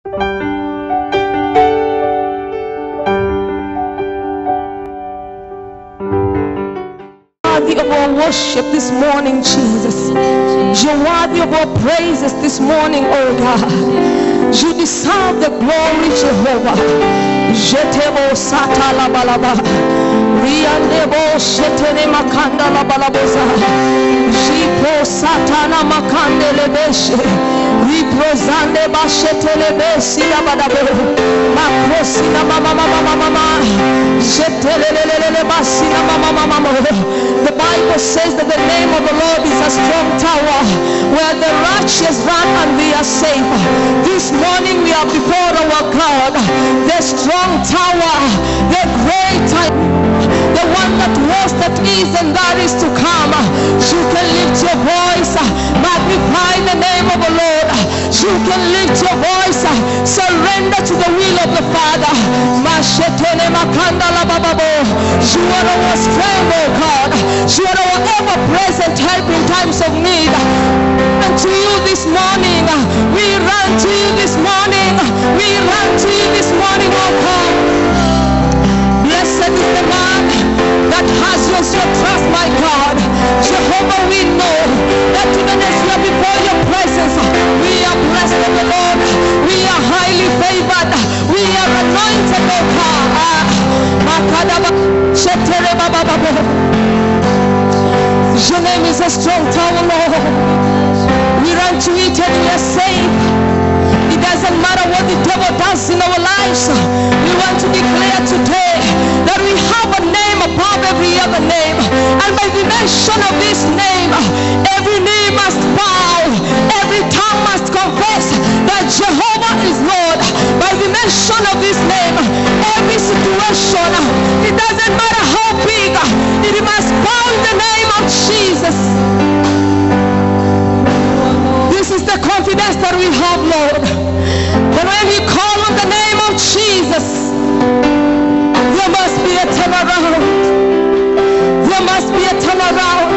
Worthy of our worship this morning, Jesus. You're worthy of our praises this morning, oh God. You deserve the glory, Jehovah. Jetebo sata la balaba. Riandebo shetene makanda la balaboza. Jipo satana makande lebeshe. Riprozande bashete lebesi la badabe. Makrosi na mama mama mama. Jetelelelele basi na mama mama. The Bible says that the name of the Lord is a strong tower where the righteous run and we are safe. This morning we are before our God, the strong tower, the great, the one that was, that is, and that is to come. You can lift your voice, magnify the name of the Lord. You can lift your voice, surrender to the will of the Father. You are our strength, oh God. You are our ever-present help in times of need. And to you this morning, we run to you this morning. We run to you this morning, oh God. Blessed is the man that has your trust, my God. Jehovah, we know that even as we are before your presence, we are blessed of the Lord. We are highly favored. We are anointed, oh God. Your name is a strong tower, Lord. We run to it and we are safe. It doesn't matter what the devil does in our lives. We want to declare today that we have a name above every other name. And by the mention of this name, every knee must bow, every tongue must confess that Jehovah is Lord. By the mention of this name, every situation, it doesn't matter how big, it must bow in the name of Jesus. This is the confidence that we have, Lord. That when we call on the name of Jesus, there must be a turnaround. There must be a turnaround.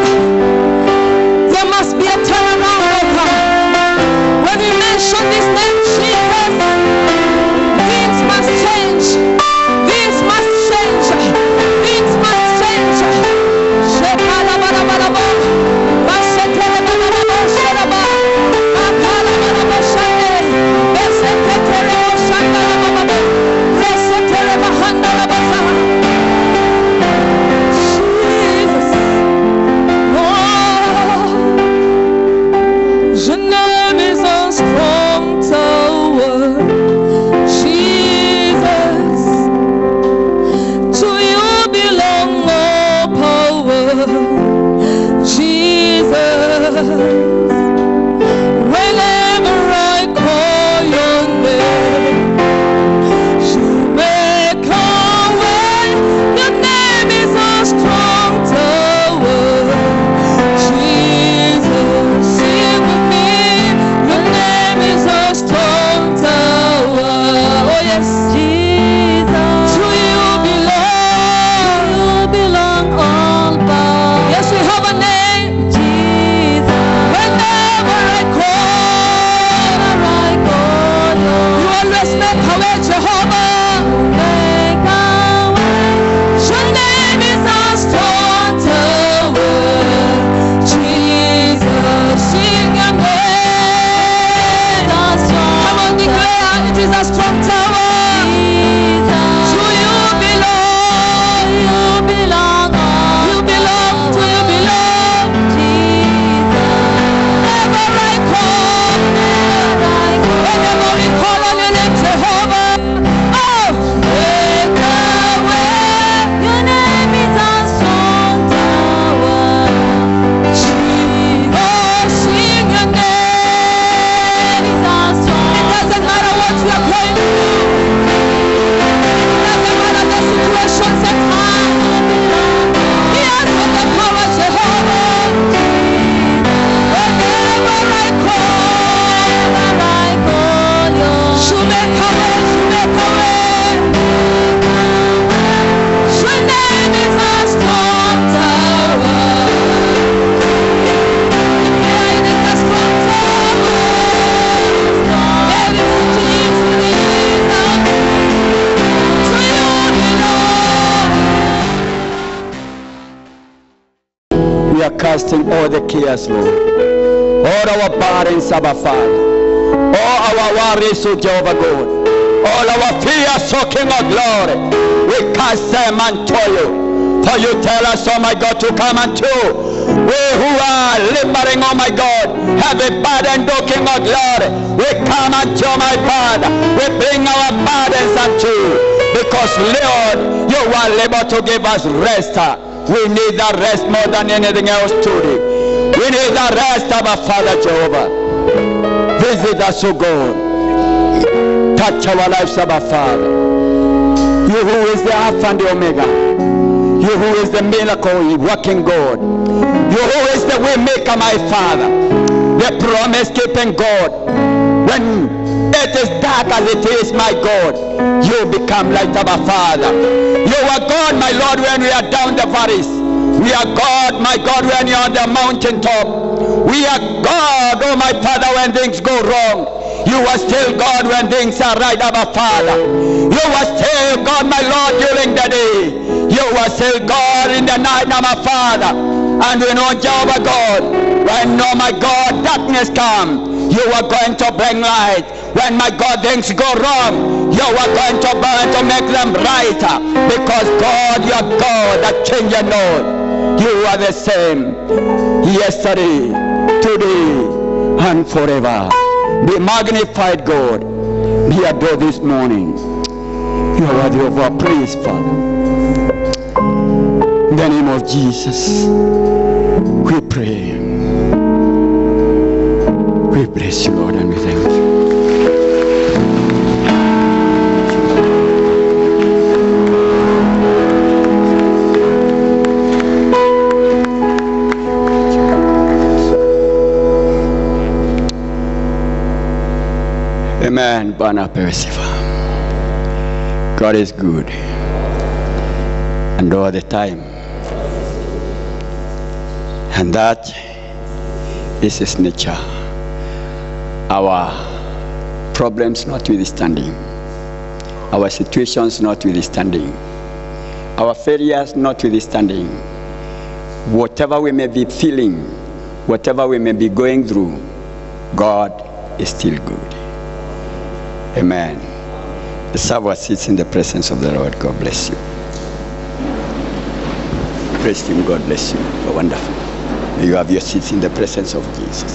There must be a turnaround, oh God. When we mention this name, Jesus, things must change. Things must change. Things must change. It doesn't matter what we are going through. casting all the cares, Lord. All our burdens, Abba Father. All our worries, O Jehovah God. All our fears, O King of glory. We cast them unto you. For you tell us, oh my God, to come unto we who are laboring, oh my God, heavy burden, O King of glory. We come unto my Father. We bring our burdens unto you. Because Lord, you are able to give us rest. We need that rest more than anything else today. We need that rest of our Father Jehovah. Visit us, O God. Touch our lives, our Father. You who is the Alpha and the Omega. You who is the miracle working God. You who is the way maker, my Father. The promise keeping God. When it is dark as it is, my God, you become light, our Father. You are God, my Lord, when we are down the valleys. We are God, my God, when you are on the mountaintop. We are God, oh my Father, when things go wrong. You are still God when things are right, our Father. You are still God, my Lord, during the day. You are still God in the night, our Father. And we know, Jehovah God, when, oh my God, darkness comes, you are going to bring light. When, my God, things go wrong, you are going to burn to make them brighter. Because God, you are God that changes not. You are the same yesterday, today, and forever. Be magnified, God. Be adored this morning. You are worthy of our praise, Father. In the name of Jesus, we pray. We bless you, Lord, and we thank you. Amen. Bwana Persifa. God is good. And all the time. And that is his nature. Our problems notwithstanding. Our situations notwithstanding. Our failures notwithstanding. Whatever we may be feeling, whatever we may be going through, God is still good. Amen. Let's have our seats in the presence of the Lord. God bless you. Praise him. God bless you. You're wonderful. May you have your seats in the presence of Jesus.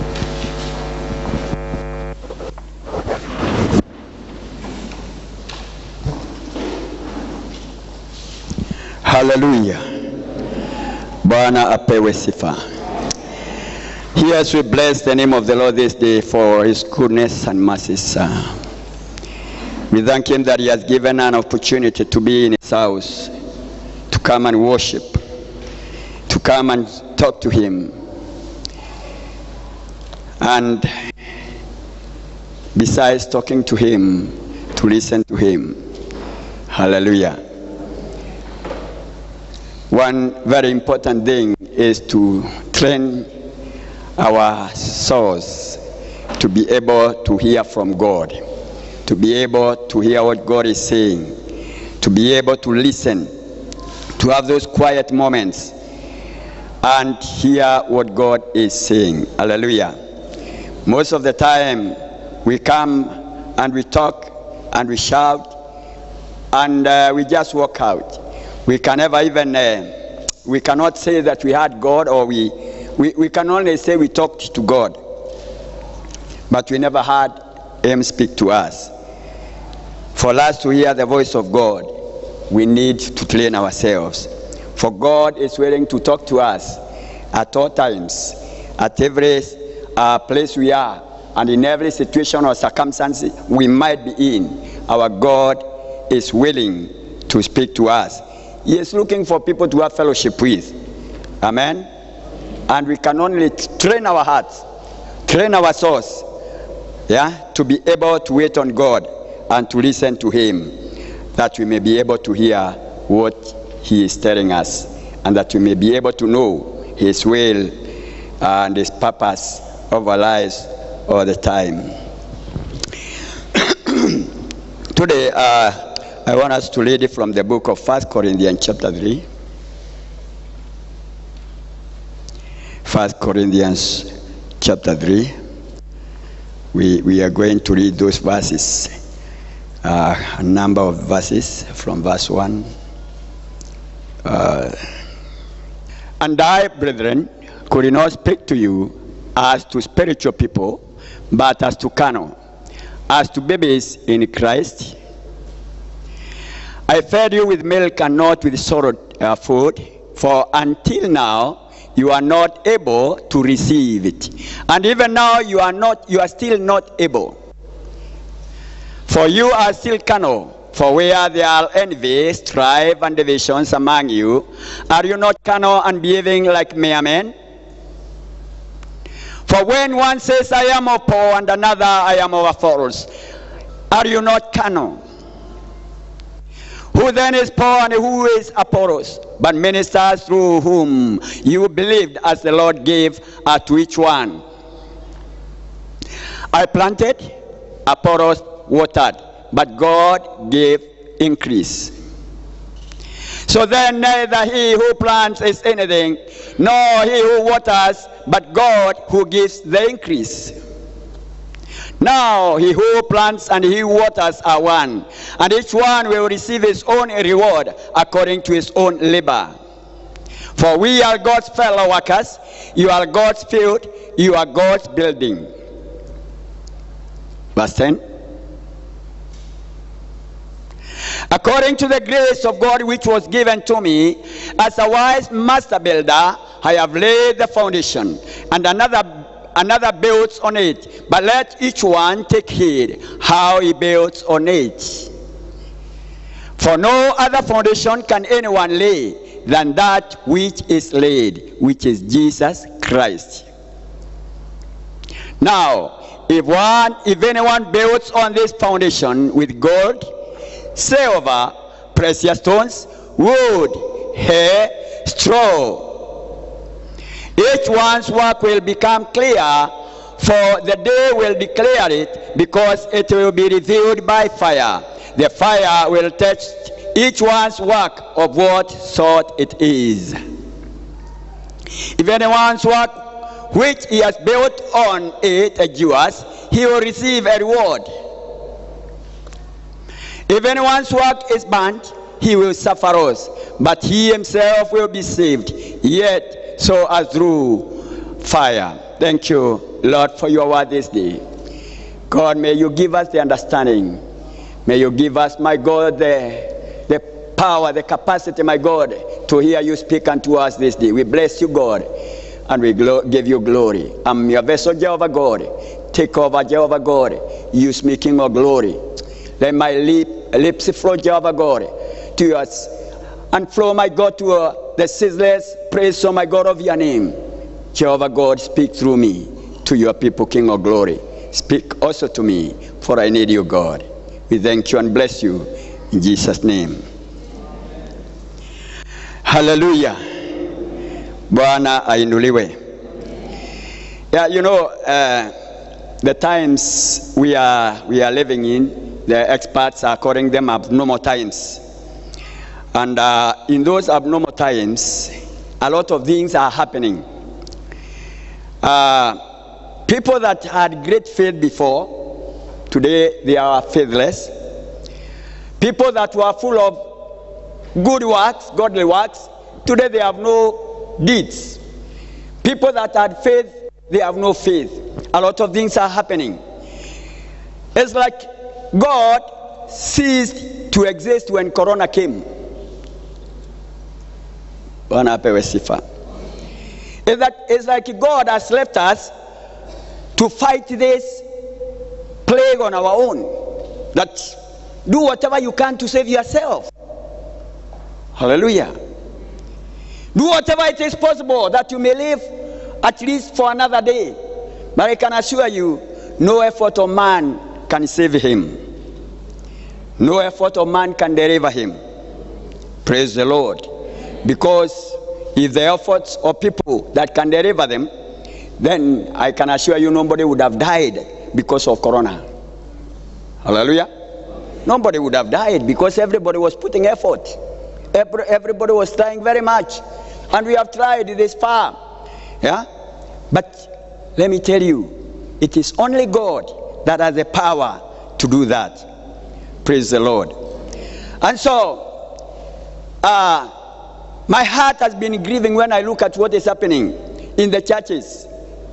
Hallelujah. Bwana apewe sifa. Yes, we bless the name of the Lord this day for his goodness and mercies. We thank him that he has given an opportunity to be in his house, to come and worship, to come and talk to him. And besides talking to him, to listen to him. Hallelujah. One very important thing is to train our souls to be able to hear from God, to be able to hear what God is saying, to be able to listen, to have those quiet moments and hear what God is saying. Hallelujah. Most of the time we come and we talk and we shout and we just walk out. We can never even, we cannot say that we had God, or we can only say we talked to God. But we never had him speak to us. For us to hear the voice of God, we need to train ourselves. For God is willing to talk to us at all times, at every place we are, and in every situation or circumstance we might be in. Our God is willing to speak to us. He is looking for people to have fellowship with. Amen. And we can only train our hearts, train our souls, to be able to wait on God and to listen to him, that we may be able to hear what he is telling us, and that we may be able to know his will and his purpose of our lives all the time. Today, I want us to read from the book of 1 Corinthians chapter 3. 1 Corinthians chapter 3. We are going to read those verses, a number of verses from verse 1. And I, brethren, could not speak to you as to spiritual people, but as to carnal, as to babies in Christ. I fed you with milk and not with solid food, for until now you are not able to receive it, and even now you are still not able. For you are still carnal. For where there are envy, strife, and divisions among you, are you not carnal and behaving like mere men? For when one says, I am of Paul, and another, I am of Apollos, are you not carnal? Who then is Paul and who is Apollos? But ministers through whom you believed, as the Lord gave to each one. I planted, Apollos watered, but God gave increase. So then neither he who plants is anything, nor he who waters, but God who gives the increase. Now he who plants and he who waters are one, and each one will receive his own reward according to his own labor. For we are God's fellow workers. You are God's field, you are God's building. Verse 10. According to the grace of God which was given to me, as a wise master builder, I have laid the foundation, and another builds on it. But let each one take heed how he builds on it. For no other foundation can anyone lay than that which is laid, which is Jesus Christ. Now, if anyone builds on this foundation with gold, silver, precious stones, wood, hay, straw, each one's work will become clear, for the day will declare it, because it will be revealed by fire. The fire will test each one's work of what sort it is. If anyone's work which he has built on it endures, he will receive a reward. If anyone's work is burnt, he will suffer loss, but he himself will be saved, yet so as through fire. Thank you, Lord, for your word this day. God, may you give us the understanding. May you give us, my God, the power, the capacity, my God, to hear you speak unto us this day. We bless you, God, and we give you glory. I'm your vessel, Jehovah God. Take over, Jehovah God. Use me, King of glory. Let my lips flow, Jehovah God, to us, and flow, my God, to the ceaseless praise, oh my God, of your name. Jehovah God, speak through me to your people, King of glory. Speak also to me, for I need you, God. We thank you and bless you in Jesus' name. Hallelujah. Bwana ainuliwe. Yeah, you know, the times we are living in, the experts are calling them abnormal times. And in those abnormal times, a lot of things are happening. People that had great faith before, today they are faithless. People that were full of good works, godly works, today they have no deeds. People that had faith, they have no faith. A lot of things are happening. It's like God ceased to exist when Corona came. It's like God has left us to fight this plague on our own. That do whatever you can to save yourself. Hallelujah. Do whatever it is possible that you may live at least for another day. But I can assure you, no effort of man can save him. No effort of man can deliver him. Praise the Lord. Because if the efforts of people that can deliver them, then I can assure you nobody would have died because of Corona. Hallelujah. Nobody would have died because everybody was putting effort. Everybody was trying very much. And we have tried this far. Yeah? But let me tell you, it is only God that has the power to do that. Praise the Lord. And so, my heart has been grieving when I look at what is happening in the churches.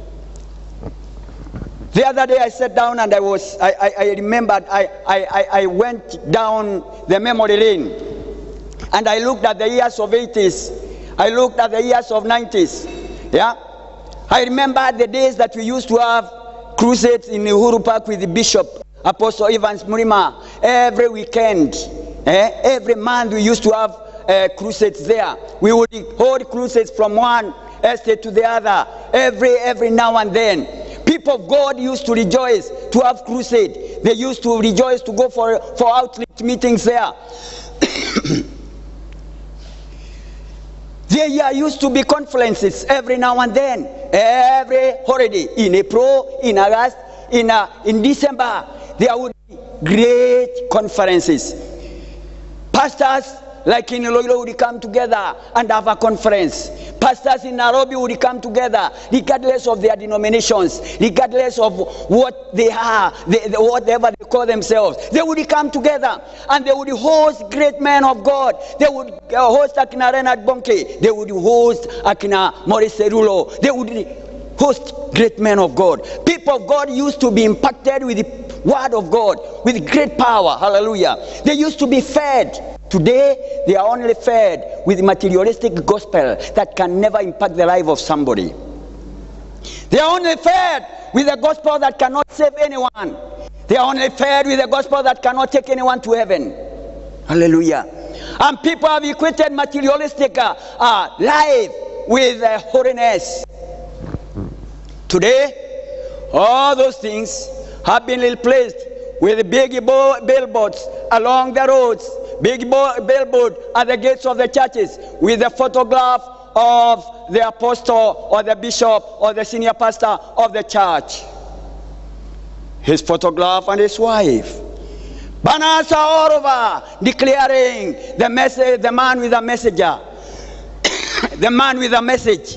The other day I sat down and I remembered I went down the memory lane and I looked at the years of 80s. I looked at the years of 90s. Yeah. I remember the days that we used to have crusades in Uhuru Park with the Bishop, Apostle Evans Murima, every weekend. Every month we used to have crusades there. We would hold crusades from one estate to the other every now and then. People of God used to rejoice to have crusade. They used to rejoice to go for outreach meetings there. There used to be conferences every now and then, every holiday, in April, in August, in December. There would be great conferences. Pastors like in Iloilo would come together and have a conference. Pastors in Nairobi would come together, regardless of their denominations, regardless of what they are, whatever they call themselves. They would come together and they would host great men of God. They would host Akina Renard Bonke. They would host Akina Maurice Cerulo. They would host great men of God. People of God used to be impacted with the word of God, with great power. Hallelujah. They used to be fed. Today, they are only fed with materialistic gospel that can never impact the life of somebody. They are only fed with a gospel that cannot save anyone. They are only fed with a gospel that cannot take anyone to heaven. Hallelujah. And people have equated materialistic life with holiness. Today, all those things have been replaced with big billboards along the roads, big billboard at the gates of the churches with a photograph of the apostle or the bishop or the senior pastor of the church. His photograph and his wife. Banners are all over declaring the message, the man with a messenger, the man with a message.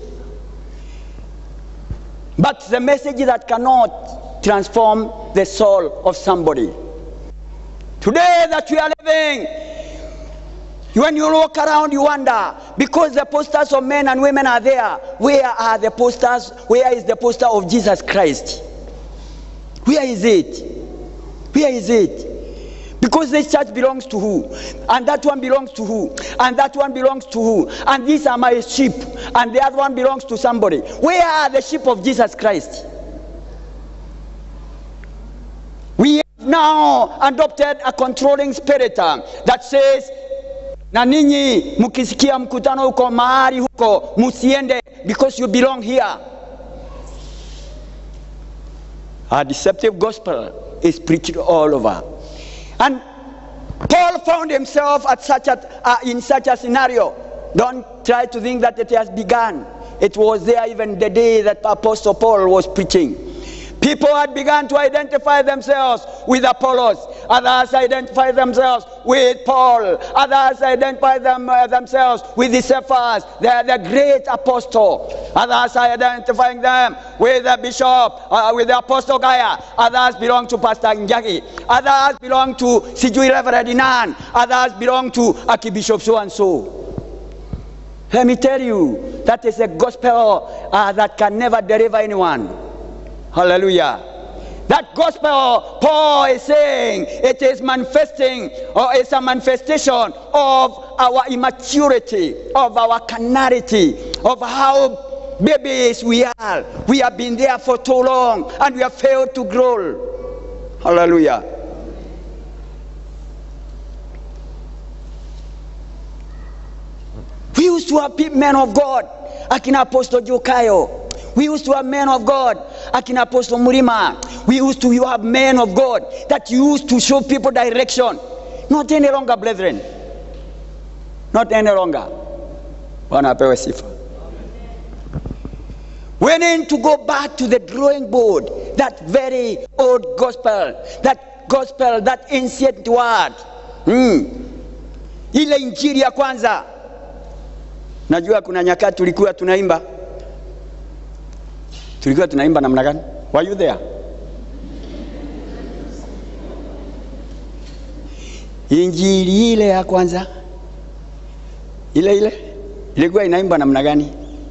But the message that cannot transform the soul of somebody. Today that we are living, when you look around you wonder, because the posters of men and women are there, where are the posters? Where is the poster of Jesus Christ? Where is it? Where is it? Because this church belongs to who? And that one belongs to who? And that one belongs to who? And these are my sheep. And the other one belongs to somebody. Where are the sheep of Jesus Christ? We have now adopted a controlling spirit that says, na ninyi mukisikia mkutano huko mahali huko musiende because you belong here. A deceptive gospel is preached all over. And Paul found himself at in such a scenario. Don't try to think that it has begun. It was there even the day that Apostle Paul was preaching. People had begun to identify themselves with Apollos. Others identify themselves with Paul. Others identify themselves with the Cephas, the great apostle. Others are identifying them with the bishop, with the apostle Gaia. Others belong to Pastor Njagi. Others belong to Sijui Reverend Inan. Others belong to Archbishop so and so. Let me tell you, that is a gospel that can never deliver anyone. Hallelujah. That gospel, Paul is saying, it is manifesting, or it's a manifestation of our immaturity, of our carnality, of how babies we are. We have been there for too long and we have failed to grow. Hallelujah. We used to have men of God, Akina Apostle Jokayo. We used to have men of God, Akina Apostle Murima. We used to have men of God that used to show people direction. Not any longer, brethren. Not any longer. We need to go back to the drawing board, that very old gospel, that ancient word. Ile injili ya kwanza. Najua kuna nyakati tulikuwa tunaimba tulikuwa tunaimba namna gani? Were you there? Injili ile ya kwanza ile ilikuwa inaimba namna gani?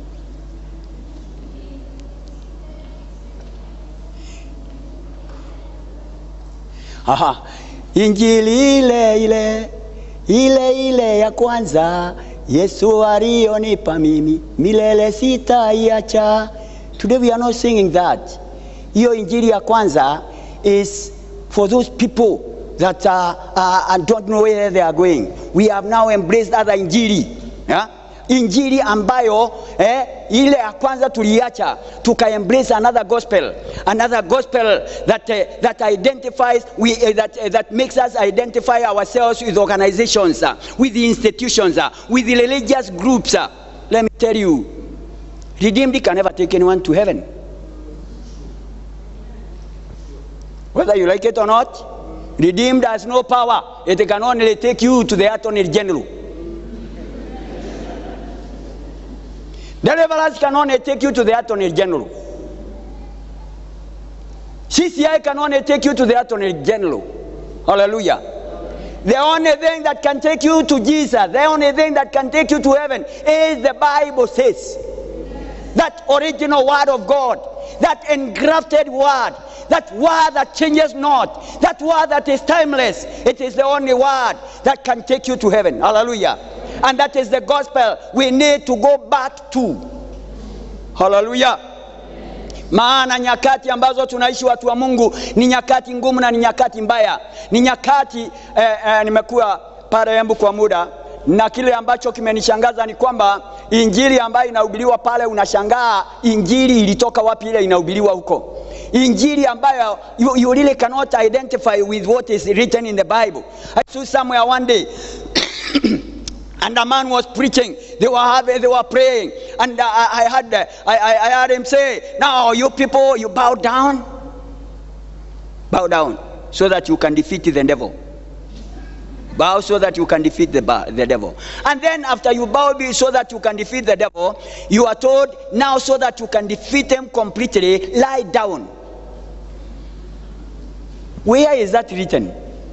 Aha, injili ile ya kwanza Yesu alionipa mimi milele sitaiacha. Today we are not singing that. Hiyo injili ya kwanza is for those people that don't know where they are going. We have now embraced other injili. Yeah? Injili ambayo ile ya kwanza tuliacha, tuka embrace another gospel that identifies that makes us identify ourselves with organizations, with the institutions, with the religious groups. Let me tell you, redeemed can never take anyone to heaven. Whether you like it or not, redeemed has no power. It can only take you to the Attorney General. Deliverance can only take you to the Attorney General. CCI can only take you to the Attorney General. Hallelujah. The only thing that can take you to Jesus, the only thing that can take you to heaven is the Bible says. That original word of God, that engrafted word, that word that changes not, that word that is timeless. It is the only word that can take you to heaven. Hallelujah. And that is the gospel we need to go back to. Hallelujah. Maana nyakati ambazo tunaishi watu wa Mungu ni nyakati ngumu na ni nyakati mbaya. Ni nyakati nimekuwa pale Embu kwa muda, na kile ambacho kimenishangaza ni kwamba injili ambayo inahubiriwa pale, unashangaa injili ilitoka wapi ile inahubiriwa huko. Injili ambayo you really cannot identify with what is written in the Bible. I saw somewhere one day and a man was preaching. They were praying, and I heard him say, "Now you people, you bow down, so that you can defeat the devil. Bow so that you can defeat the devil." And then after you bow so that you can defeat the devil, you are told, now so that you can defeat him completely, lie down. Where is that written?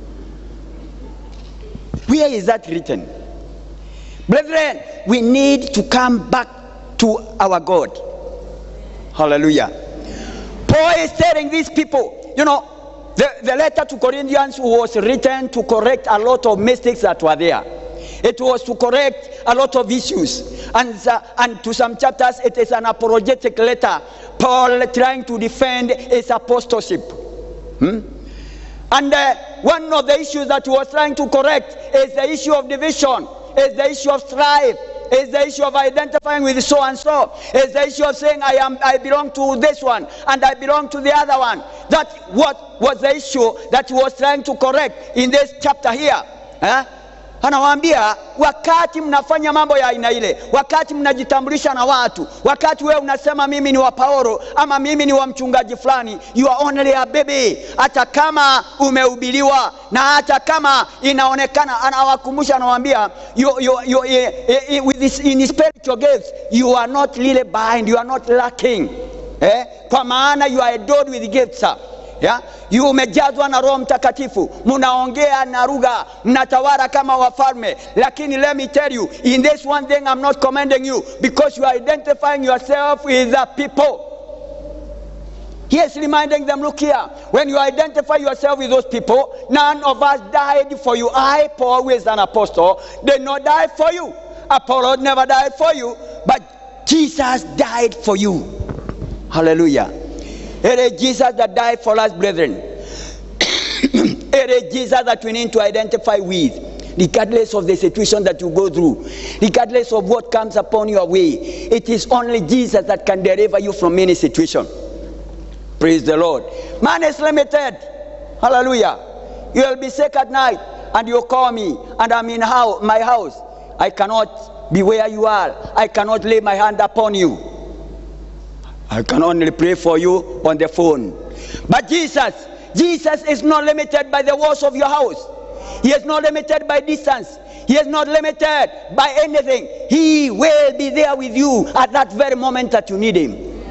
Where is that written? Brethren, we need to come back to our God. Hallelujah. Paul is telling these people, you know, the letter to Corinthians was written to correct a lot of mistakes that were there. It was to correct a lot of issues. And to some chapters, it is an apologetic letter. Paul trying to defend his apostleship. And one of the issues that he was trying to correct is the issue of division, is the issue of strife, is the issue of identifying with so and so, is the issue of saying I belong to this one and I belong to the other one. That what was the issue that he was trying to correct in this chapter here. Anawaambia, wakati mnafanya mambo ya aina ile, wakati mnajitambulisha na watu, wakati wewe unasema mimi ni wa Paulo ama mimi ni wa mchungaji fulani, you are only a baby. Hata kama umehubiriwa na hata kama inaonekana, anawakumbusha, anawaambia in spiritual gifts you are not really behind, you are not lacking. Kwa maana you are endowed with gifts. Yeah? You umejazwa na Roho Mtakatifu, mnaongea na lugha, mnatawala kama wafalme. Lakini let me tell you, in this one thing I'm not commending you, because you are identifying yourself with the people. He is reminding them, look here, when you identify yourself with those people, none of us died for you. I, Paul, who is an apostle, did not die for you. Apollo never died for you, but Jesus died for you. Hallelujah. It is Jesus that died for us, brethren. It is Jesus that we need to identify with, regardless of the situation that you go through, regardless of what comes upon your way. It is only Jesus that can deliver you from any situation. Praise the Lord. Man is limited. Hallelujah. You will be sick at night and you call me and I'm in my house. I cannot be where you are. I cannot lay my hand upon you. I can only pray for you on the phone. But Jesus is not limited by the walls of your house. He is not limited by distance. He is not limited by anything. He will be there with you at that very moment that you need him.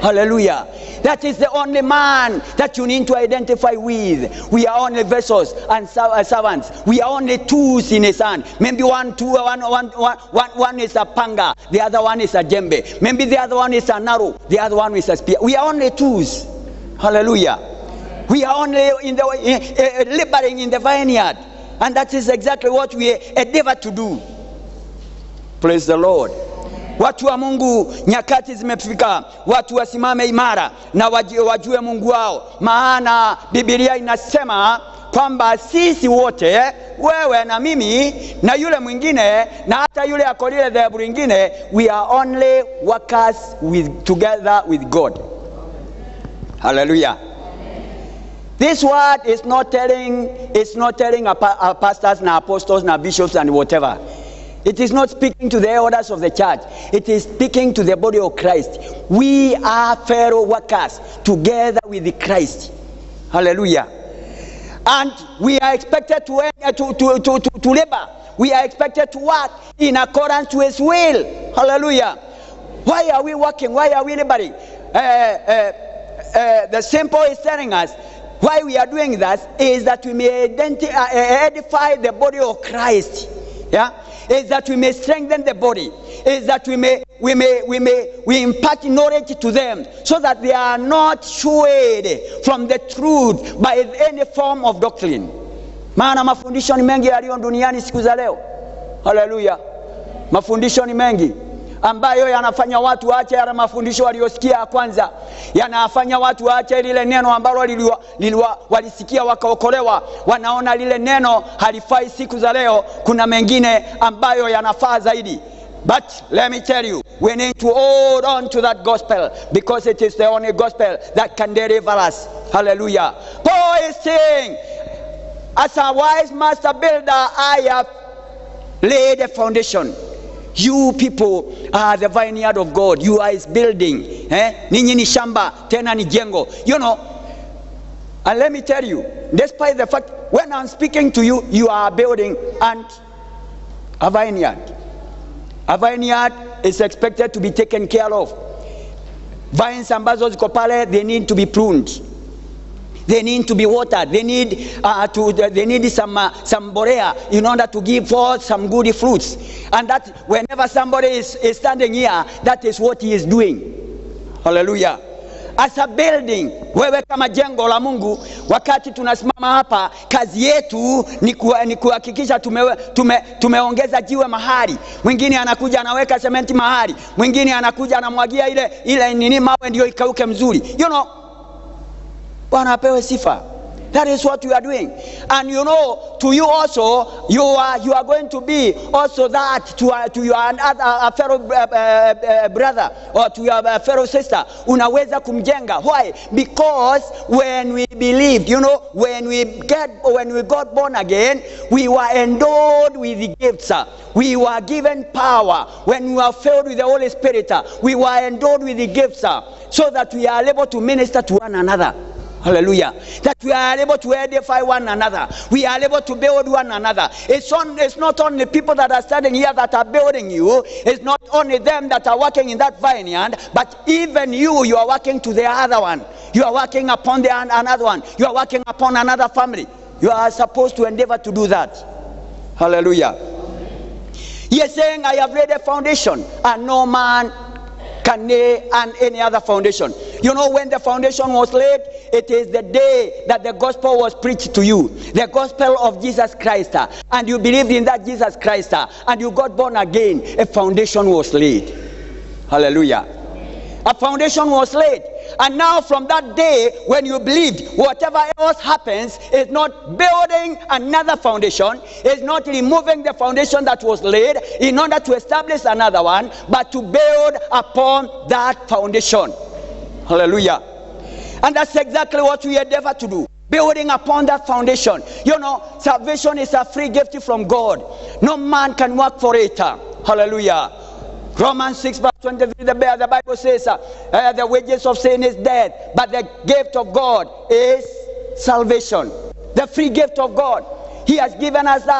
Hallelujah. That is the only man that you need to identify with. We are only vessels and servants. We are only tools in his hand. Maybe one is a panga, the other one is a djembe. Maybe the other one is a narrow, the other one is a spear. We are only tools. Hallelujah. We are only laboring in the vineyard. And that is exactly what we endeavor to do. Praise the Lord. Watu wa Mungu, nyakati zimefika, watu wasimame imara na wajue Mungu wao. Maana Biblia inasema kwamba sisi wote, wewe na mimi na yule mwingine na hata yule akolile dhehebu lingine, we are only workers together with God. Hallelujah. This word is not telling our pastors and apostles and bishops and whatever. It is not speaking to the elders of the church. It is speaking to the body of Christ. We are fellow workers together with Christ. Hallelujah. And we are expected to labor. We are expected to work in accordance to his will. Hallelujah. Why are we working? Why are we laboring? The simple is telling us why we are doing that is that we may edify the body of Christ. Yeah, is that we may strengthen the body, is that we impart knowledge to them so that they are not swayed from the truth by any form of doctrine. Maana mafundisho ni mengi yaliyo duniani siku za leo. Hallelujah. Mafundisho ni mengi ambayo yanafanya watu waache yale mafundisho waliyosikia kwanza, yanafanya watu waache lile neno ambalo walisikia wakaokolewa. Wanaona lile neno halifai siku za leo, kuna mengine ambayo yanafaa zaidi. But let me tell you, we need to hold on to that gospel because it is the only gospel that can deliver us. Hallelujah. Paul is saying, as a wise master builder, I have laid a foundation. You people are the vineyard of God. You are his building. Ninyi ni shamba, tena ni jengo. You know, and let me tell you, despite the fact, when I'm speaking to you, you are building and a vineyard. A vineyard is expected to be taken care of. Vines ambazo ziko pale, they need to be pruned. They need to be watered. They need some borea in order to give forth some good fruits. And that whenever somebody is standing here, that is what he is doing. Hallelujah. As a building, wewe kama jengo la Mungu, wakati tunasimama hapa, kazi yetu ni kuhakikisha tumeongeza jiwe mahali. Mwingine anakuja anaweka sementi mahali. Mwingine anakuja anamwagia ile nini mawe ndio ikauke mzuri. You know, Bwana apewe sifa. That is what we are doing. And you know, to you also, you are going to be also that to your fellow brother or to your fellow sister. Unaweza kumjenga. Why? Because when we believed, you know, when we got born again, we were endowed with the gifts. We were given power. When we were filled with the Holy Spirit, we were endowed with the gifts so that we are able to minister to one another. Hallelujah. That we are able to edify one another. We are able to build one another. It's not only people that are standing here that are building you. It's not only them that are working in that vineyard, but even you are working to the other one. You are working upon another one. You are working upon another family. You are supposed to endeavor to do that. Hallelujah. He is saying, I have laid a foundation and no man can lay any other foundation. You know, when the foundation was laid, it is the day that the gospel was preached to you. The gospel of Jesus Christ. And you believed in that Jesus Christ. And you got born again. A foundation was laid. Hallelujah. A foundation was laid. And now from that day when you believed, whatever else happens is not building another foundation, is not removing the foundation that was laid in order to establish another one, but to build upon that foundation. Hallelujah. And that's exactly what we endeavor to do. Building upon that foundation. You know, salvation is a free gift from God. No man can work for it. Hallelujah. Romans 6 verse 23, the Bible says, the wages of sin is death, but the gift of God is salvation. The free gift of God. He has given us that.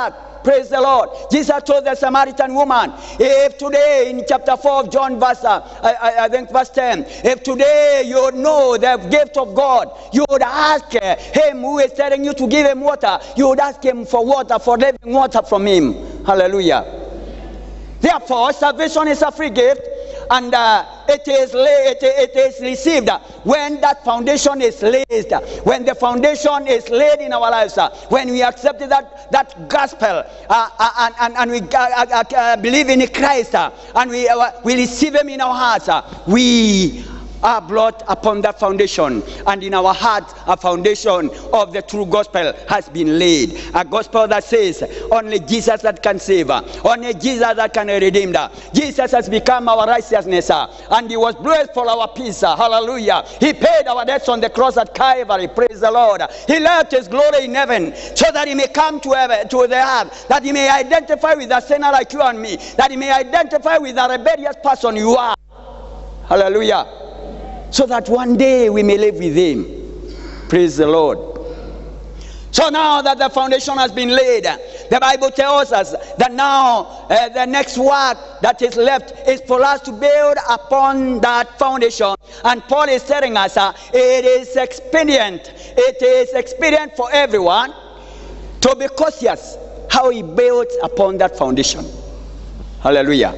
Praise the Lord. Jesus told the Samaritan woman, if today in chapter 4 of John verse, I think verse 10, if today you would know the gift of God, you would ask him who is telling you to give him water, you would ask him for water, for living water from him. Hallelujah. Therefore, salvation is a free gift, and it is received when that foundation is laid, when the foundation is laid in our lives, when we accept that gospel and we believe in Christ, and we receive him in our hearts, we are brought upon that foundation, and in our hearts a foundation of the true gospel has been laid, a gospel that says only Jesus that can save, only Jesus that can redeem. Jesus has become our righteousness, and he was blessed for our peace. Hallelujah. He paid our debts on the cross at Calvary. Praise the Lord. He left his glory in heaven so that he may come to heaven, to the earth, that he may identify with a sinner like you and me, that he may identify with a rebellious person you are. Hallelujah. So that one day we may live with him. Praise the Lord. So now that the foundation has been laid, the Bible tells us that now the next work that is left is for us to build upon that foundation. And Paul is telling us it is expedient for everyone to be cautious how he builds upon that foundation. Hallelujah.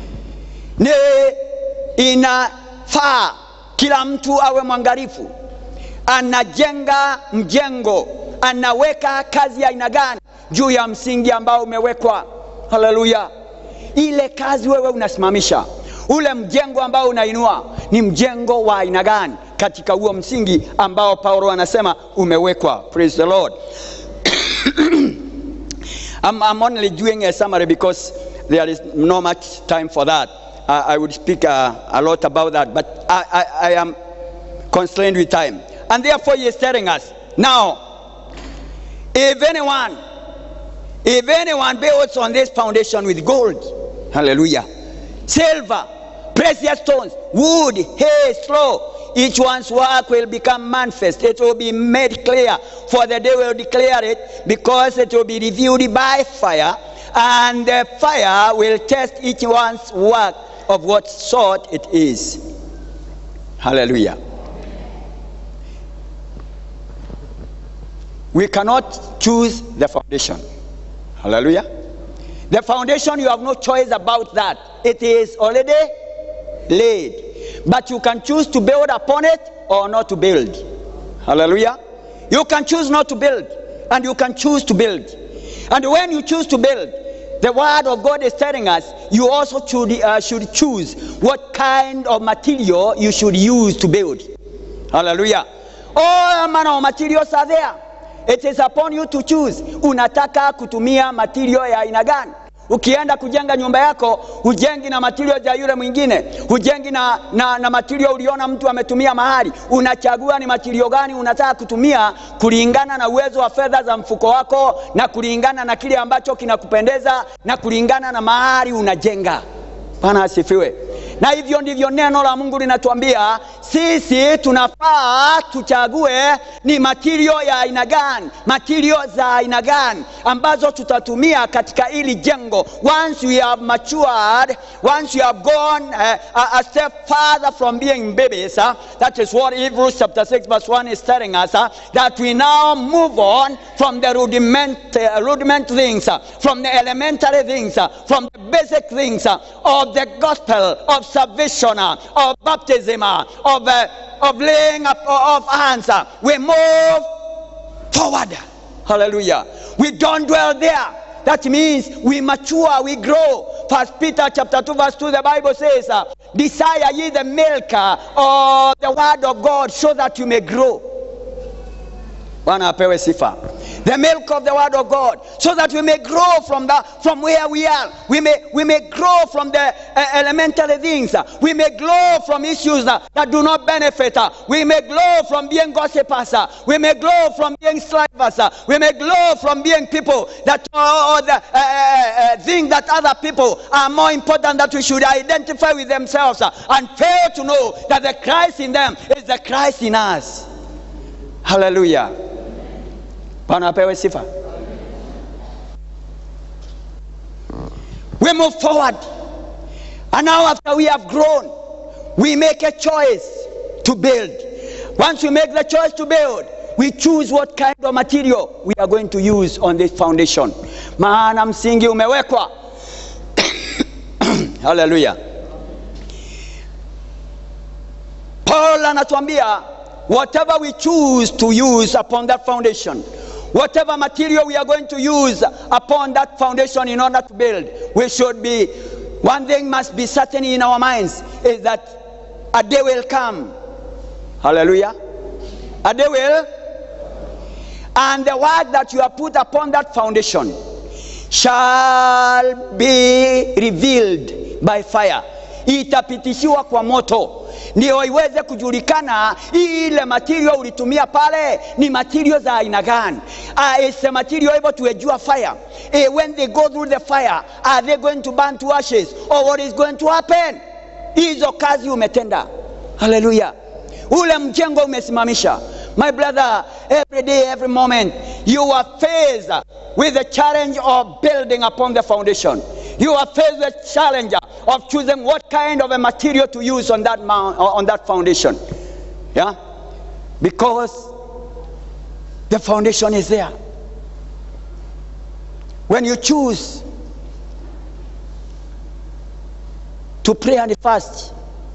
Inafaa kila mtu awe mwangalifu, anajenga mjengo, anaweka kazi ya aina gani juu ya msingi ambao umewekwa. Haleluya. Ile kazi wewe unasimamisha, ule mjengo ambao unainua, ni mjengo wa aina gani katika huo msingi ambao Paulo anasema umewekwa. Praise the Lord. I'm only doing a summary because there is no much time for that. I would speak a lot about that, but I am constrained with time. And therefore he is telling us, now, if anyone builds on this foundation with gold, hallelujah, silver, precious stones, wood, hay, straw, each one's work will become manifest. It will be made clear, for the day will declare it, because it will be revealed by fire, and the fire will test each one's work of what sort it is. Hallelujah. We cannot choose the foundation. Hallelujah. The foundation, you have no choice about that. It is already laid. But you can choose to build upon it or not to build. Hallelujah. You can choose not to build, and you can choose to build. And when you choose to build, the word of God is telling us you also should choose what kind of material you should use to build. Hallelujah. All manner of materials are there. It is upon you to choose. Unataka kutumia material ya aina gani? Ukienda kujenga nyumba yako, hujengi na material ya yule mwingine, hujengi na material uliona mtu ametumia mahali. Unachagua ni material gani unataka kutumia kulingana na uwezo wa fedha za mfuko wako, na kulingana na kile ambacho kinakupendeza, na kulingana na mahali unajenga. Bwana asifiwe. Na hivyo ndivyo neno la Mungu linatuambia sisi tunafaa tuchague ni material ya aina gani, material za aina gani ambazo tutatumia katika hili jengo. Once we have matured, once you have gone a step further from being babies, that is what Hebrews chapter 6 verse 1 is telling us, that we now move on from the rudiment things, from the elementary things, from the basic things of the gospel of salvation, of baptism, of laying up of hands. We move forward. Hallelujah. We don't dwell there. That means we mature, we grow. First Peter chapter 2 verse 2, the Bible says, desire ye the milk of the word of God, so that you may grow. Bwana apewe sifa. The milk of the word of God, so that we may grow from where we are. We may grow from the elementary things. We may grow from issues that do not benefit. We may grow from being gossipers. We may grow from being strivers. We may grow from being people that think that other people are more important, that we should identify with themselves and fail to know that the Christ in them is the Christ in us. Hallelujah. Bwana apewe sifa. We move forward. And now after we have grown, we make a choice to build. Once we make the choice to build, we choose what kind of material we are going to use on this foundation. Maana msingi umewekwa. Hallelujah. Paul anatuambia, whatever we choose to use upon that foundation, whatever material we are going to use upon that foundation in order to build, we should be, one thing must be certain in our minds, is that a day will come. Hallelujah. A day will. And the word that you have put upon that foundation shall be revealed by fire. Itapitishiwa kwa moto, ndio iweze kujulikana ile material ulitumia pale ni material za aina gani. Is the material able to endure fire? When they go through the fire, are they going to burn to ashes, or what is going to happen? Hizo kazi umetenda. Hallelujah. Ule mjengo umesimamisha. My brother, every day, every moment, you are faced with the challenge of building upon the foundation. You are faced with the challenge of choosing what kind of a material to use on that foundation. Yeah? Because the foundation is there. When you choose to pray and fast,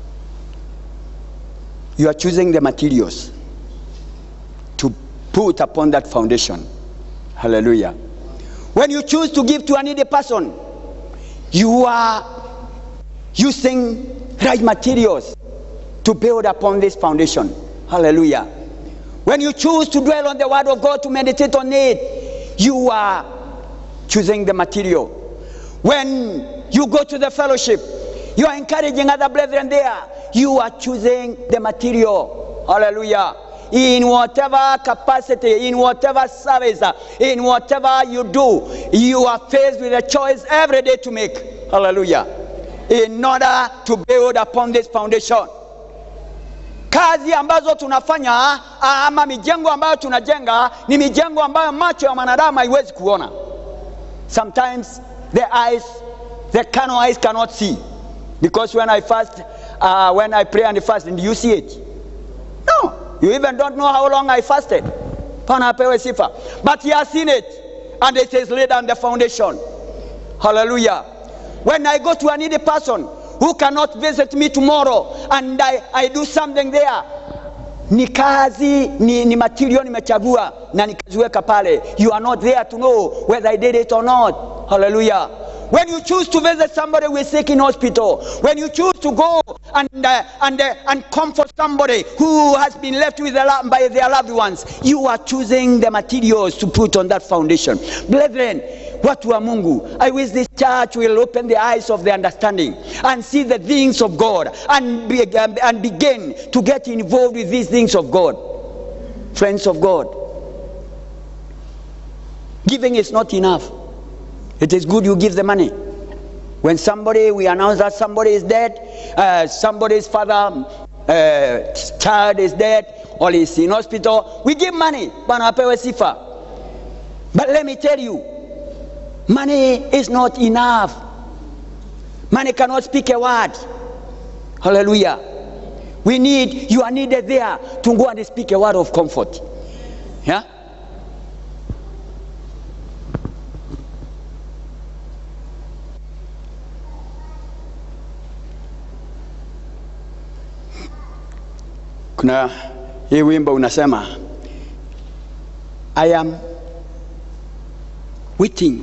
you are choosing the materials to put upon that foundation. Hallelujah. When you choose to give to a needy person, you are using right materials to build upon this foundation. Hallelujah. When you choose to dwell on the word of God, to meditate on it, you are choosing the material. When you go to the fellowship, you are encouraging other brethren there, you are choosing the material. Hallelujah. In whatever capacity, in whatever service, in whatever you do, you are faced with a choice every day to make. Hallelujah. In order to build upon this foundation. Kazi ambazo tunafanya ama mijengo ambayo tunajenga ni mijengo ambayo macho ya mwanadamu haiwezi kuona. Sometimes the carnal eyes cannot see. Because when I fast, when I pray and fast, do you see it? No. You even don't know how long I fasted. But he has seen it. And it is laid on the foundation. Hallelujah. When I go to a needy person who cannot visit me tomorrow and I do something there, ni kazi, ni material nimechagua na nikaziweka pale. You are not there to know whether I did it or not. Hallelujah. When you choose to visit somebody who is sick in hospital, when you choose to go and comfort somebody who has been left with by their loved ones, you are choosing the materials to put on that foundation. Brethren, watu wa Mungu, I wish this church will open the eyes of the understanding and see the things of God and begin to get involved with these things of God. Friends of God, giving is not enough. It is good you give the money. When we announce that somebody is dead, somebody's father, child is dead, or is in hospital, we give money. But let me tell you, money is not enough. Money cannot speak a word. Hallelujah. You are needed there to go and speak a word of comfort. Yeah? Kuna hii wimbo unasema, I am waiting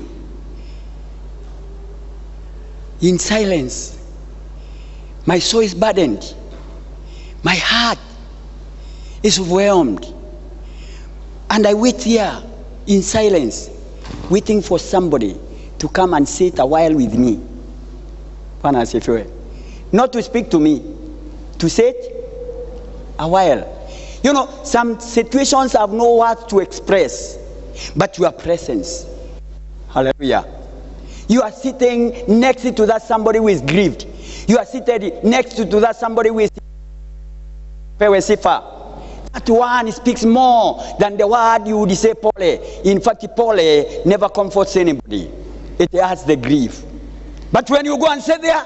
in silence. My soul is burdened. My heart is overwhelmed. And I wait here in silence, waiting for somebody to come and sit a while with me. Not to speak to me, to sit a while. You know, some situations have no words to express, but your presence. Hallelujah. You are sitting next to that somebody who is grieved. You are seated next to that somebody who is that one speaks more than the word you would say Paul. In fact, Paul never comforts anybody. It has the grief. But when you go and sit there,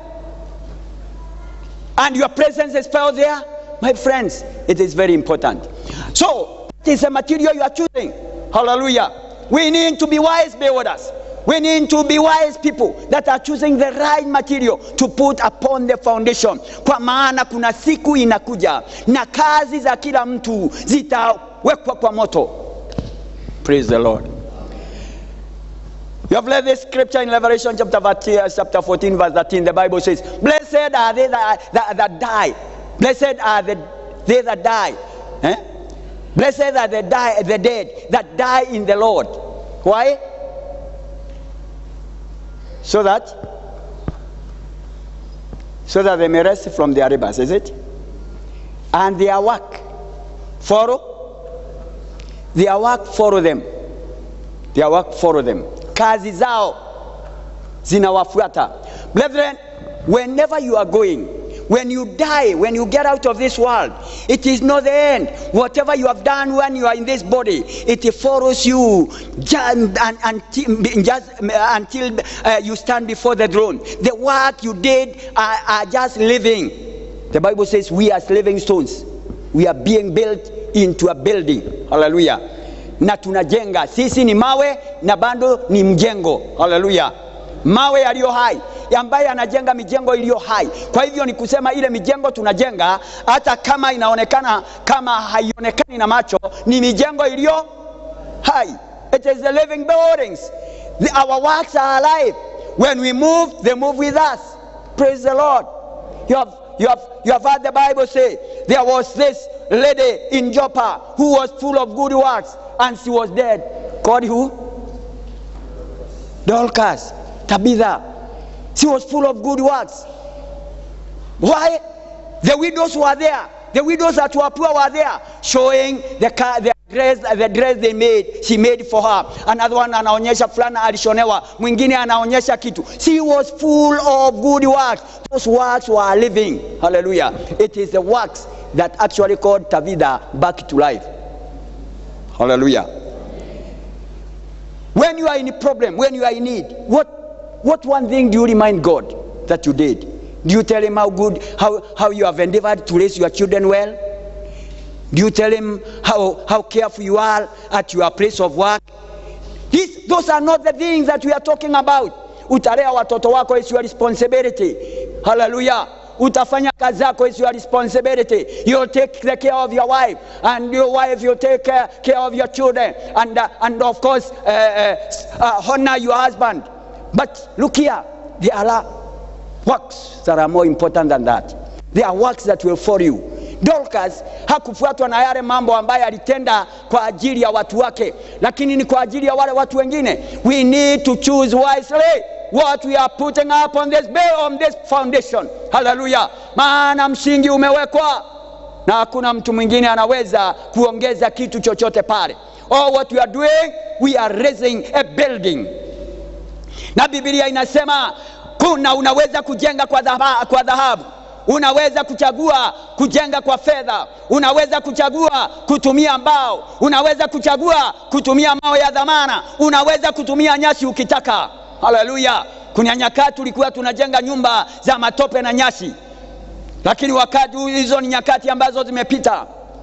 and your presence is felt there, my friends, it is very important. So, it is a material you are choosing. Hallelujah. We need to be wise beholders. We need to be wise people that are choosing the right material to put upon the foundation. Kwa maana kuna siku inakuja na kazi za kila mtu zitawekwa kwa moto. Praise the Lord. You have read this scripture in Revelation chapter 14 verse 13. The Bible says, blessed are they that die. Blessed are they that die. Blessed are the dead that die in the Lord. Why? So that they may rest from their labors, is it? And their work follow them. Their work follow them. Kazi zao zinawafuata. Brethren, whenever you are going, when you die, when you get out of this world, it is not the end. Whatever you have done when you are in this body, it follows you until you stand before the throne. The work you did are just living. The Bible says we as living stones, we are being built into a building. Hallelujah. Na tunajenga. Sisi ni mawe na bado ni mjengo. Hallelujah. Mawe yaliyo hai, ambaye anajenga mijengo iliyo hai. Kwa hivyo ni kusema ile mijengo tunajenga, hata kama inaonekana kama haionekani na macho, ni mijengo iliyo hai. It is the living buildings. Our works are alive. When we move, they move with us. Praise the Lord. You have heard the Bible say, there was this lady in Joppa who was full of good works, and she was dead. Called who? Dorcas, Tabitha. She was full of good works. Why? The widows were there. The widows that were poor were there, showing the dress she made for her. Another one anaonyesha fulana alishonewa, mwingine anaonyesha kitu. She was full of good works. Those works were living. Hallelujah. It is the works that actually called Tabitha back to life. Hallelujah. When you are in a problem, when you are in need, what one thing do you remind God that you did? Do you tell him how good, how you have endeavored to raise your children well? Do you tell him how careful you are at your place of work? Those are not the things that we are talking about. Utalea watoto wako is your responsibility. Hallelujah. Utafanya kazi yako is your responsibility. You'll take the care of your wife, and your wife you'll take care of your children, and of course honor your husband. But look here, there are works that are more important than that. There are works that will follow you. Dorcas hakufuatwa na yale mambo ambayo alitenda kwa ajili ya watu wake, lakini ni kwa ajili ya wale watu wengine. We need to choose wisely what we are putting up on this foundation. Hallelujah. Maana msingi umewekwa na hakuna mtu mwingine anaweza kuongeza kitu chochote pale. All what we are doing, we are raising a building. Na Biblia inasema unaweza kujenga kwa dhahabu, unaweza kuchagua kujenga kwa fedha, unaweza kuchagua kutumia mbao, unaweza kuchagua kutumia mawe ya dhamana, unaweza kutumia nyasi ukitaka. Hallelujah. Kuna nyakati tulikuwa tunajenga nyumba za matope na nyasi, lakini wakati hizo ni nyakati ambazo zimepita.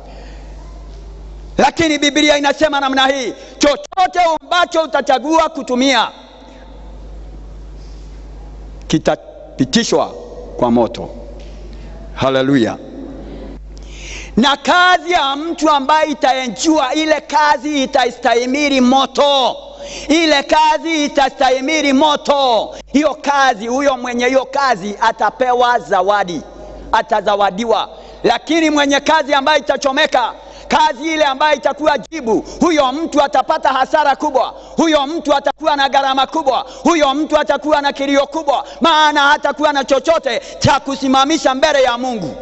Lakini Biblia inasema namna hii, chochote ambacho utachagua kutumia kitapitishwa kwa moto. Hallelujah. Na kazi ya mtu ambaye itaenjua, ile kazi itastahimili moto. Ile kazi itastahimili moto. Hiyo kazi, huyo mwenye hiyo kazi atapewa zawadi, atazawadiwa. Lakini mwenye kazi ambaye itachomeka, kazi ile ambayo itakuwa jibu, huyo mtu atapata hasara kubwa. Huyo mtu atakuwa na gharama kubwa. Huyo mtu atakuwa na kilio kubwa, maana hatakuwa na chochote cha kusimamisha mbele ya Mungu.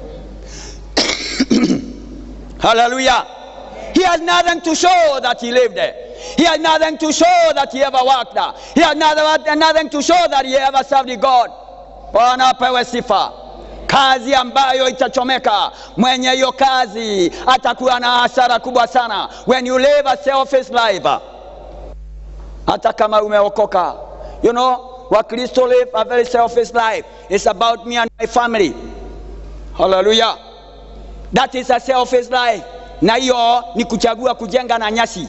Hallelujah. He has nothing to show that he lived there. He has nothing to show that he ever worked there. He has nothing to show that he ever served God. Bwana apewe sifa. Kazi ambayo itachomeka, mwenye hiyo kazi atakuwa na hasara kubwa sana. When you live a selfish life, hata kama umeokoka, you know, Wakristo live a very selfish life. It's about me and my family. Hallelujah. That is a selfish life. Na hiyo ni kuchagua kujenga na nyasi.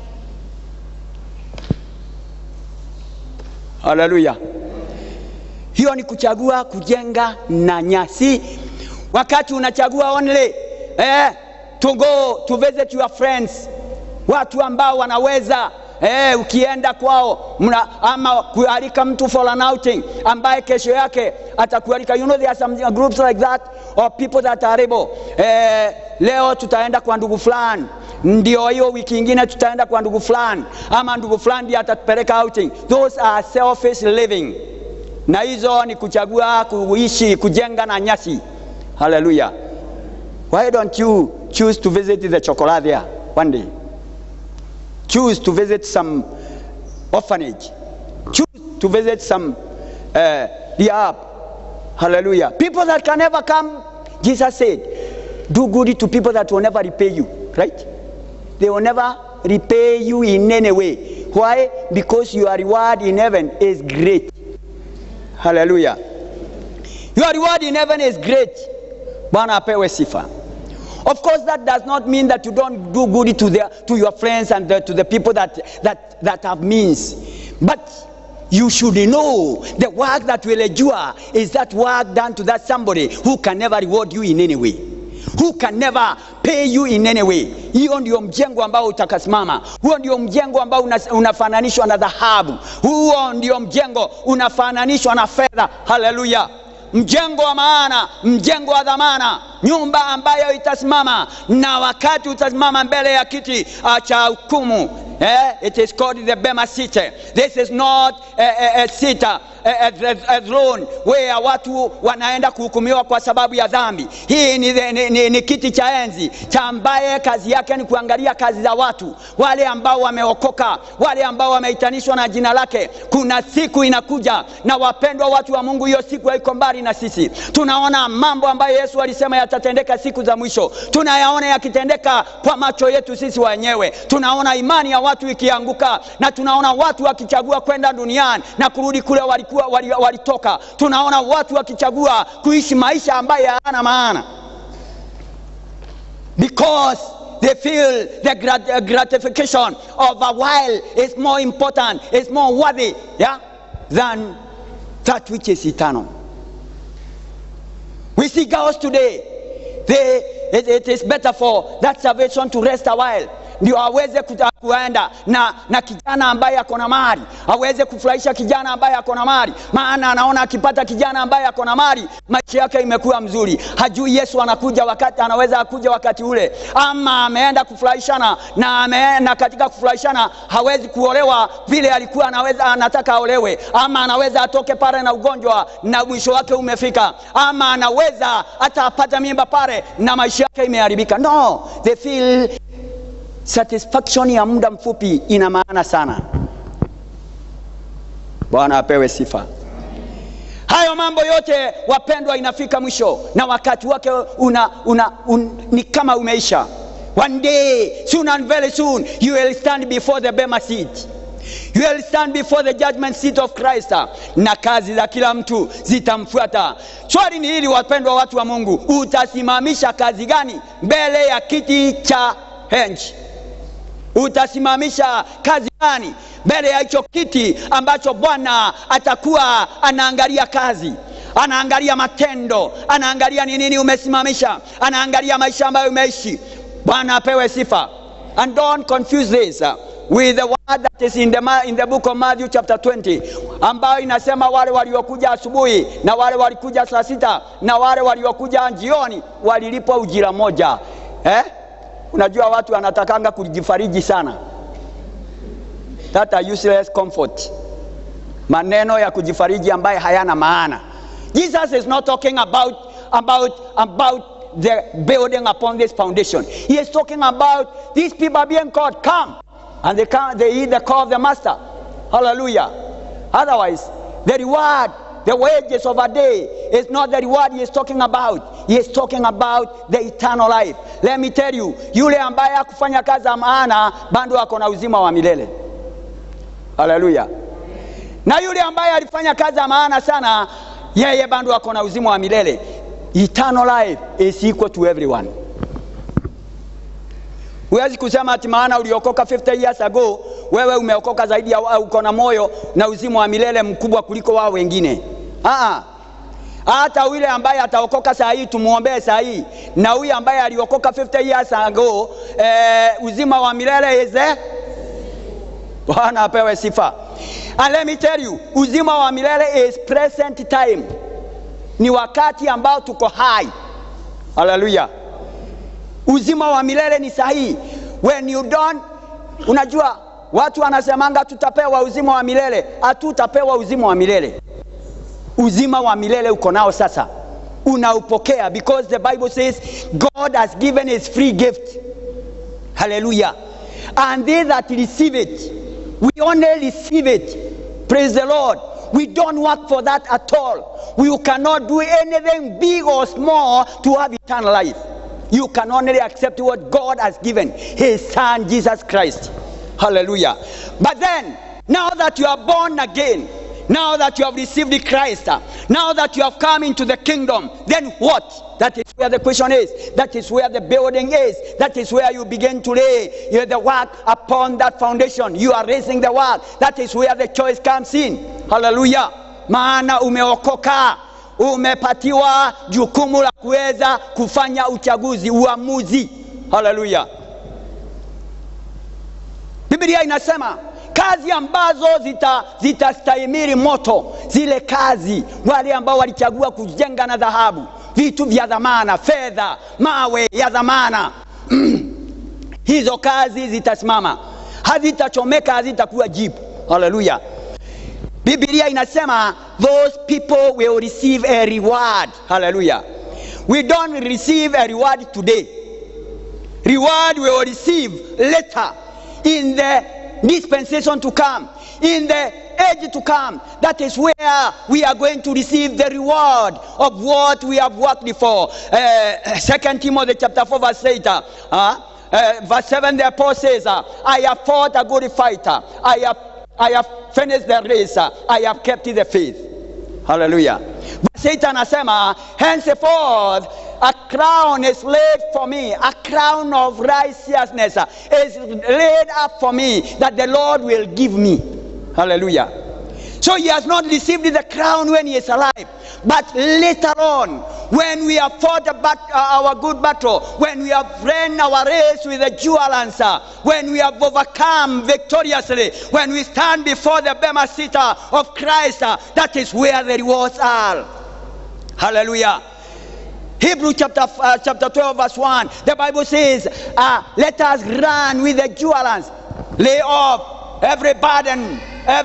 Hallelujah. Hiyo ni kuchagua kujenga na nyasi. Wakati unachagua only to go to visit your friends, watu ambao wanaweza ukienda kwao ama kualika mtu for an outing ambaye kesho yake atakualika. You know there are some groups like that or people that are able. Leo tutaenda kwa ndugu fulani, ndio hiyo wiki nyingine tutaenda kwa ndugu fulani, ama ndugu fulani ndiye atatupeleka outing. Those are selfish living. Na hizo ni kuchagua kuishi kujenga na nyasi. Hallelujah. Why don't you choose to visit the Chocoladia one day? Choose to visit some orphanage. Choose to visit some rehab. Hallelujah. People that can never come, Jesus said, do good to people that will never repay you. Right? They will never repay you in any way. Why? Because your reward in heaven is great. Hallelujah. Your reward in heaven is great. Bwana apewe sifa. Of course, that does not mean that you don't do good to your friends and to the people that have means. But you should know the work that will endure is that work done to that somebody who can never reward you in any way, who can never pay you in any way. Hiyo ndio mjengo ambao utakasimama. Huo ndio mjengo ambao unafananishwa na dhahabu. Huo ndio mjengo unafananishwa na fedha. Hallelujah. Mjengo wa maana, mjengo wa dhamana, nyumba ambayo itasimama na wakati utasimama mbele ya kiti cha hukumu. It is called the Bema seat. This is not a seat, a throne where watu wanaenda kuhukumiwa kwa sababu ya dhambi. Hii ni kiti cha enzi cha ambaye kazi yake ni kuangalia kazi za watu, wale ambao wameokoka, wale ambao wameitanishwa na jina lake. Kuna siku inakuja, na wapendwa watu wa Mungu, hiyo siku haiko mbali na sisi. Tunaona mambo ambayo Yesu alisema yatatendeka siku za mwisho. Tunayaona yakitendeka kwa macho yetu sisi wenyewe. Tunaona imani ya watu ikianguka, na tunaona watu wakichagua kwenda duniani na kurudi kule walitoka. Tunaona watu wakichagua kuishi maisha ambayo hayana maana, because they feel the gratification of a while is more important, is more worthy, than that which is eternal. We see girls today, it is better for that salvation to rest a while, ndio aweze kuenda na kijana ambaye ako na mali, aweze kufurahisha kijana ambaye ako na mali, maana anaona akipata kijana ambaye ako na mali maisha yake imekuwa mzuri. Hajui Yesu anakuja wakati, anaweza kuja wakati ule, ama ameenda kufurahishana na katika kufurahishana hawezi kuolewa vile alikuwa anataka aolewe, ama anaweza atoke pale na ugonjwa na mwisho wake umefika, ama anaweza hata apata mimba pale na maisha yake imeharibika. No, they feel satisfaction ya muda mfupi ina maana sana. Bwana apewe sifa. Hayo mambo yote wapendwa inafika mwisho, na wakati wake ni kama umeisha. One day, soon and very soon, you will stand before the Bema seat. You will stand before the judgment seat of Christ, na kazi za kila mtu zitamfuata. Swali ni hili wapendwa watu wa Mungu, utasimamisha kazi gani mbele ya kiti cha enzi? Utasimamisha kazi gani mbele ya hicho kiti ambacho Bwana atakuwa anaangalia kazi, anaangalia matendo, anaangalia ni nini umesimamisha, anaangalia maisha ambayo umeishi. Bwana apewe sifa. And don't confuse this with the word that is in the book of Matthew chapter 20, ambayo inasema wale waliokuja asubuhi na wale walikuja saa 6 na wale waliokuja jioni walilipwa ujira moja. Unajua watu wanatakanga kujifariji sana. That are useless comfort. Maneno ya kujifariji ambaye hayana maana. Jesus is not talking about the building upon this foundation. He is talking about these people being called, come, and they heed the call of the master. Hallelujah. Otherwise, the reward, the wages of a day is not the reward he is talking about. He is talking about the eternal life. Let me tell you, yule ambaye hakufanya kazi ya maana bado ako na uzima wa milele. Hallelujah. Na yule ambaye alifanya kazi ya maana sana, yeye bado ako na uzima wa milele. Eternal life is equal to everyone. Huwezi kusema ati maana uliokoka 50 years ago, wewe umeokoka zaidi ya uko na moyo na uzima wa milele mkubwa kuliko wao wengine. Hata yule ambaye ataokoka saa hii tumuombee saa hii, na huyu ambaye aliokoka 50 years ago, uzima wa milele is there. Bwana apewe sifa. And let me tell you, uzima wa milele is present time. Ni wakati ambao tuko hai. Hallelujah. Uzima wa milele ni sahihi. When you don't, unajua watu wanasemanga tutapewa uzima wa milele. Hatutapewa uzima wa milele. Uzima wa milele uko nao sasa. Unaupokea because the Bible says God has given his free gift. Hallelujah. And they that receive it, we only receive it. Praise the Lord. We don't work for that at all. You cannot do anything big or small to have eternal life. You can only accept what God has given, his son Jesus Christ. Hallelujah. But then, now that you are born again, now that you have received Christ, now that you have come into the kingdom, then what? That is where the question is. That is where the building is. That is where you begin to lay the work upon that foundation. You are raising the work. That is where the choice comes in. Hallelujah. Maana umeokoka, umepatiwa jukumu la kuweza kufanya uchaguzi, uamuzi. Hallelujah. Biblia inasema kazi ambazo zitastahimili moto, zile kazi, wale ambao walichagua kujenga na dhahabu, vitu vya dhamana, fedha, mawe ya dhamana, hizo kazi zitasimama, hazitachomeka, hazitakuwa jipu. Hallelujah. Biblia inasema those people will receive a reward. Hallelujah. We don't receive a reward today. Reward we will receive later in the dispensation to come, in the age to come. That is where we are going to receive the reward of what we have worked for. 2 Timothy chapter 4 verse 8. Verse 7, the apostle says, I have fought a good fight. I have finished the race. I have kept the faith. Hallelujah. But Satan anasema, henceforth a crown is laid for me, a crown of righteousness is laid up for me, that the Lord will give me. Hallelujah. So he has not received the crown when he is alive, but later on, when we have fought our good battle, when we have ran our race with endurance, when we have overcome victoriously, when we stand before the bema seat of Christ, that is where the rewards are. Hallelujah. Hebrews chapter 12 verse 1, the Bible says, let us run with endurance, lay off every burden,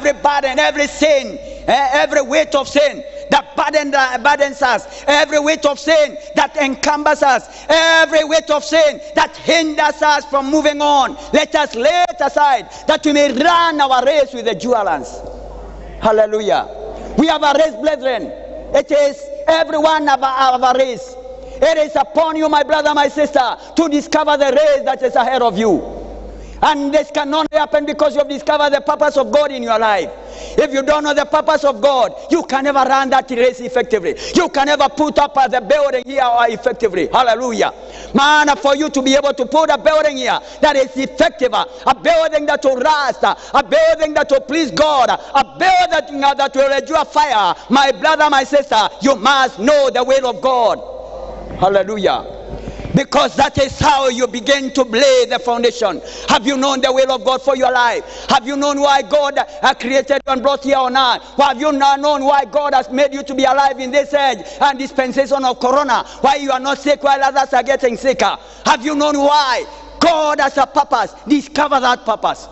every sin, every weight of sin that burdens us, every weight of sin that encumbers us, every weight of sin that hinders us from moving on. Let us lay it aside, that we may run our race with endurance. Hallelujah. We have a race, brethren. It is everyone of our race. It is upon you, my brother, my sister, to discover the race that is ahead of you. And this can only happen because you have discovered the purpose of God in your life. If you don't know the purpose of God, you can never run that race effectively. You can never put up the building here effectively. Hallelujah. Man, for you to be able to put a building here that is effective, a building that will last, a building that will please God, a building that will endure fire, my brother, my sister, you must know the will of God. Hallelujah. Because that is how you begin to lay the foundation. Have you known the will of God for your life? Have you known why God created you and brought you on earth? Have you not known why God has made you to be alive in this age and dispensation of corona? Why you are not sick while others are getting sicker? Have you known why? God has a purpose. Discover that purpose.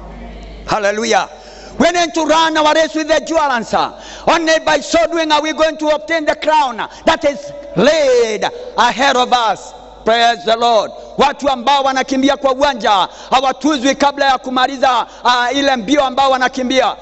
Hallelujah. We need to run our race with endurance. Only by so doing are we going to obtain the crown that is laid ahead of us. Praise the Lord. Watu ambao wanakimbia kwa uwanja hawatuzwi kabla ya kumaliza ile mbio ambao wanakimbia.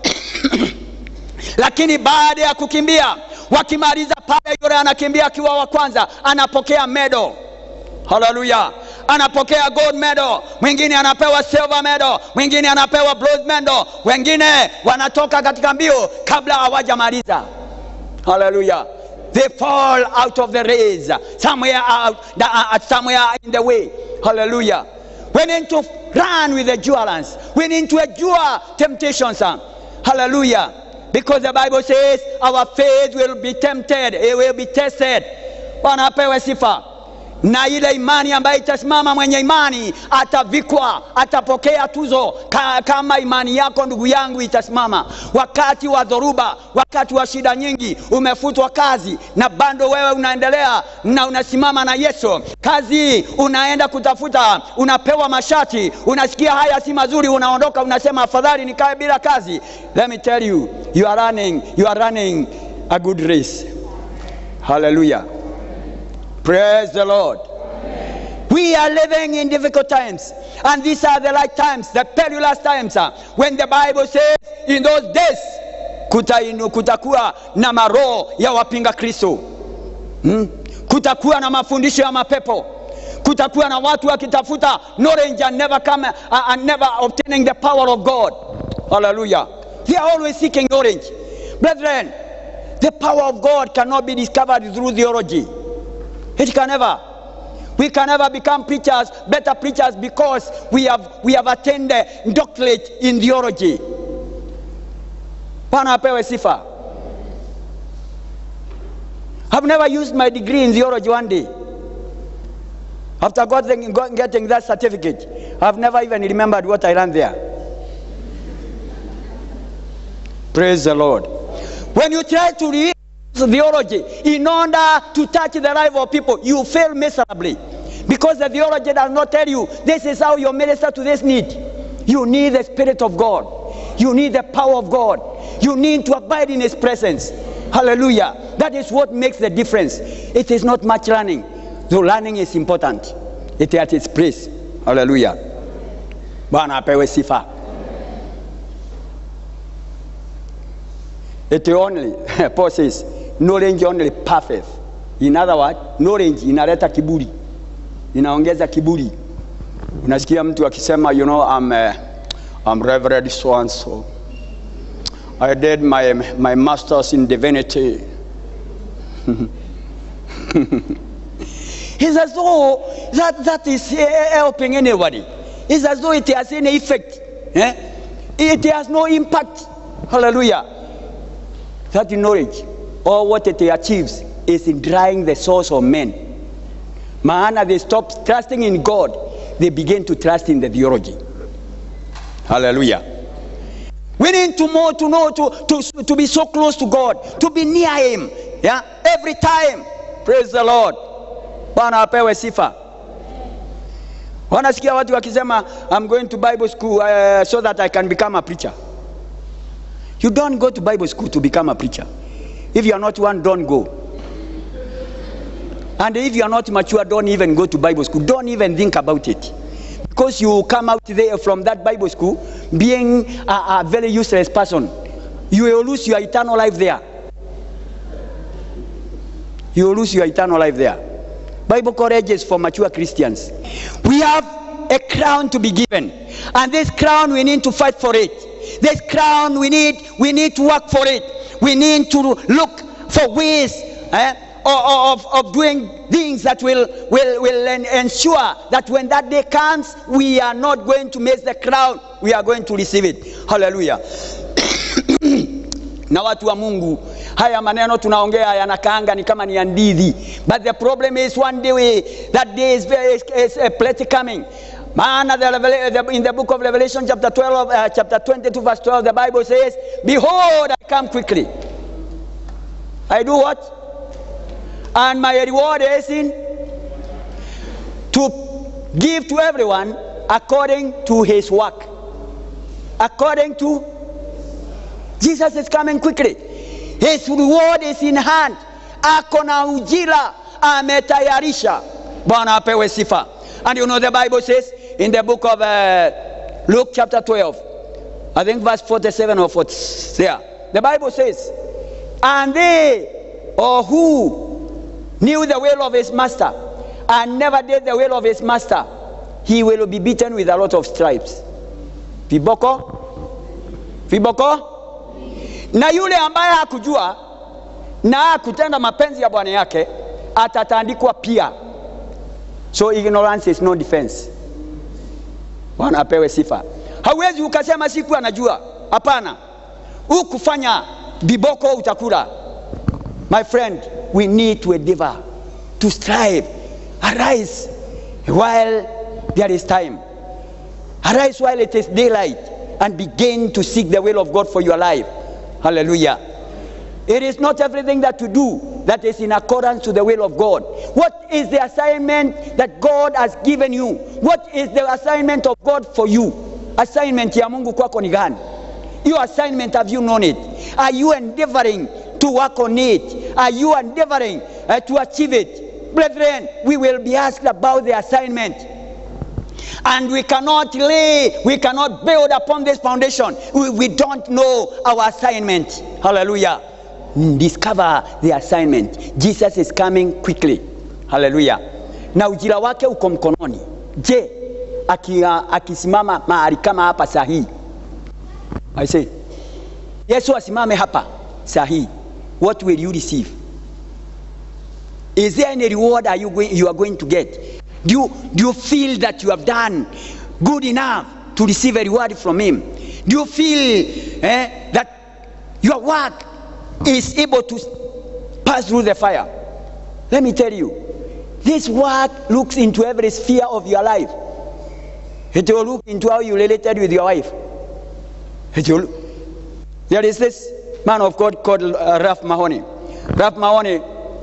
Lakini baada ya kukimbia, wakimaliza pale, yule anakimbia akiwa wa kwanza anapokea medal. Hallelujah. anapokea gold medal, mwingine anapewa silver medal, mwingine anapewa bronze medal, wengine wanatoka katika mbio kabla hawajamaliza. Hallelujah. They fall out of the race, somewhere in the way. Hallelujah. We need to run with endurance. We need to endure temptations. Hallelujah. Because the Bible says our faith will be tempted, it will be tested. Bwana apewe sifa. Na ile imani ambayo itasimama, mwenye imani atavikwa, atapokea tuzo. Kama imani yako ndugu yangu itasimama wakati wa dhoruba, wakati wa shida nyingi, umefutwa kazi na bado wewe unaendelea na unasimama na Yesu. Kazi unaenda kutafuta, unapewa mashati, unasikia haya si mazuri, unaondoka, unasema afadhali nikae bila kazi. Let me tell you, you are running a good race. Hallelujah. Praise the Lord. Amen. We are living in difficult times, and these are the right times, the perilous times, when the Bible says in those days kutakuwa na maroho ya wapinga Kristo, kutakuwa na mafundisho ya mapepo, kutakuwa na watu wakitafuta knowledge and never obtaining the power of God. Hallelujah. They are always seeking knowledge. Brethren, the power of God cannot be discovered through theology. It can never. We can never become preachers, better preachers, because we have attained a doctorate in theology. Bwana apewe sifa. I've never used my degree in theology one day. After getting that certificate, I've never even remembered what I learned there. Praise the Lord. When you try to read theology in order to touch the life of people, you fail miserably, because the theology does not tell you this is how you minister to this need. You need the Spirit of God. You need the power of God. You need to abide in His presence. Hallelujah. That is what makes the difference. It is not much learning, though learning is important. It is at its place. Hallelujah. Bwana apewe sifa. It only, Paul says, knowledge only perfect. In other words, knowledge inaleta kiburi, inaongeza kiburi. Unasikia mtu akisema, you know, I'm Reverend so and so. I did my masters in divinity. It's as though that is helping anybody. It's as though it has any effect. It has no impact. Hallelujah. That knowledge, or what it achieves, is in drying the souls of men. Maana they stop trusting in God, they begin to trust in the theology. Hallelujah. We need to know to be so close to God, to be near Him, yeah, every time. Praise the Lord. Bwana apewe sifa. Wanasikia watu wakisema, I'm going to Bible school so that I can become a preacher. You don't go to Bible school to become a preacher. If you are not one, don't go. And if you are not mature, don't even go to Bible school. Don't even think about it. Because you come out there from that Bible school being a very useless person. You will lose your eternal life there. You will lose your eternal life there. Bible college is for mature Christians. We have a crown to be given. And this crown, we need to fight for it. This crown, we need to work for it. We need to look for ways of doing things that will ensure that when that day comes, we are not going to miss the crown. We are going to receive it. Hallelujah. Na watu wa Mungu, haya maneno tunaongea yanakaanga ni kama ni hadithi. But the problem is one day, that day is plenty coming. In the book of Revelation chapter 22 verse 12, the Bible says, behold, I come quickly. I do what? And my reward is to give to everyone according to his work. According to, Jesus is coming quickly. His reward is in hand. Ako na ujira ametayarisha. Bwana apewe sifa. And you know the Bible says in the book of Luke chapter 12, I think verse 47 or 40, there, the Bible says, and they, or who knew the will of his master, and never did the will of his master, he will be beaten with a lot of stripes. Viboko? Na yule ambaye hakujua na kutenda mapenzi ya bwana yake atatandikwa pia. So ignorance is no defense. Bwana apewe sifa. Hauwezi ukasema siku anajua. Hapana. Ukufanya viboko utakula. My friend, we need to endeavor, to strive. Arise while there is time. Arise while it is daylight and begin to seek the will of God for your life. Hallelujah. It is not everything that you do that is in accordance to the will of God. What is the assignment that God has given you? What is the assignment of God for you? Assignment ya Mungu kwako ni gani? Your assignment, have you known it? Are you endeavoring to work on it? Are you endeavoring to achieve it? Brethren, we will be asked about the assignment. And we cannot build upon this foundation. We don't know our assignment. Hallelujah. Discover the assignment. Jesus is coming quickly. Hallelujah. Na ujira wake uko mkononi. Je, akisimama mahali kama hapa sahihi? I say, Yesu asimame hapa sahihi. What will you receive? Is there any reward you are going to get? Do you feel that you have done good enough to receive a reward from him? Do you feel that your work is able to pass through the fire? Let me tell you, this work looks into every sphere of your life. It will look into how you related with your wife. There is this man of God called Ralph Mahoney. Ralph Mahoney,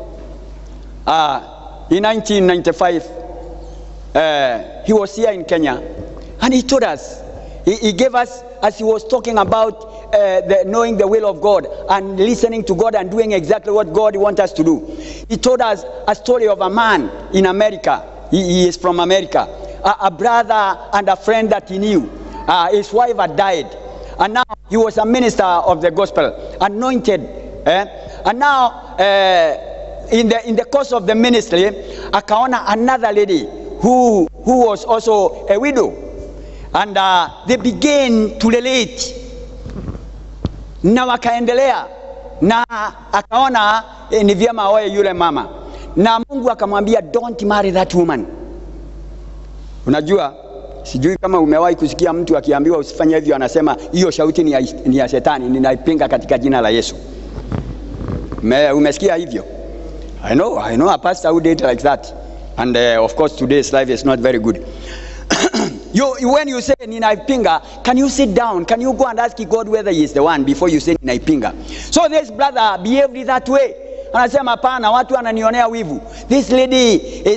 in 1995, he was here in Kenya, and he told us, he gave us, as he was talking about knowing the will of God and listening to God and doing exactly what God wants us to do. He told us a story of a man in America. He is from America. A brother and a friend that he knew. His wife had died. And now he was a minister of the gospel, anointed. And now in the course of the ministry, akaona another lady who was also a widow. And they began to relate. Na wakaendelea. Na akaona ni vyema aoe yule mama. Na Mungu akamwambia, don't marry that woman. Unajua, sijui kama umewahi kusikia mtu akiambiwa usifanye hivyo anasema hiyo shauti ni ya shetani, ninaipinga katika jina la Yesu. Umesikia hivyo? I know a pastor who did like that. And of course today's life is not very good. When you say ninaipinga, can you sit down? Can you go and ask God whether he is the one before you say ninaipinga? So this brother behaved that way. Anasema pana, watu wananionea wivu. This lady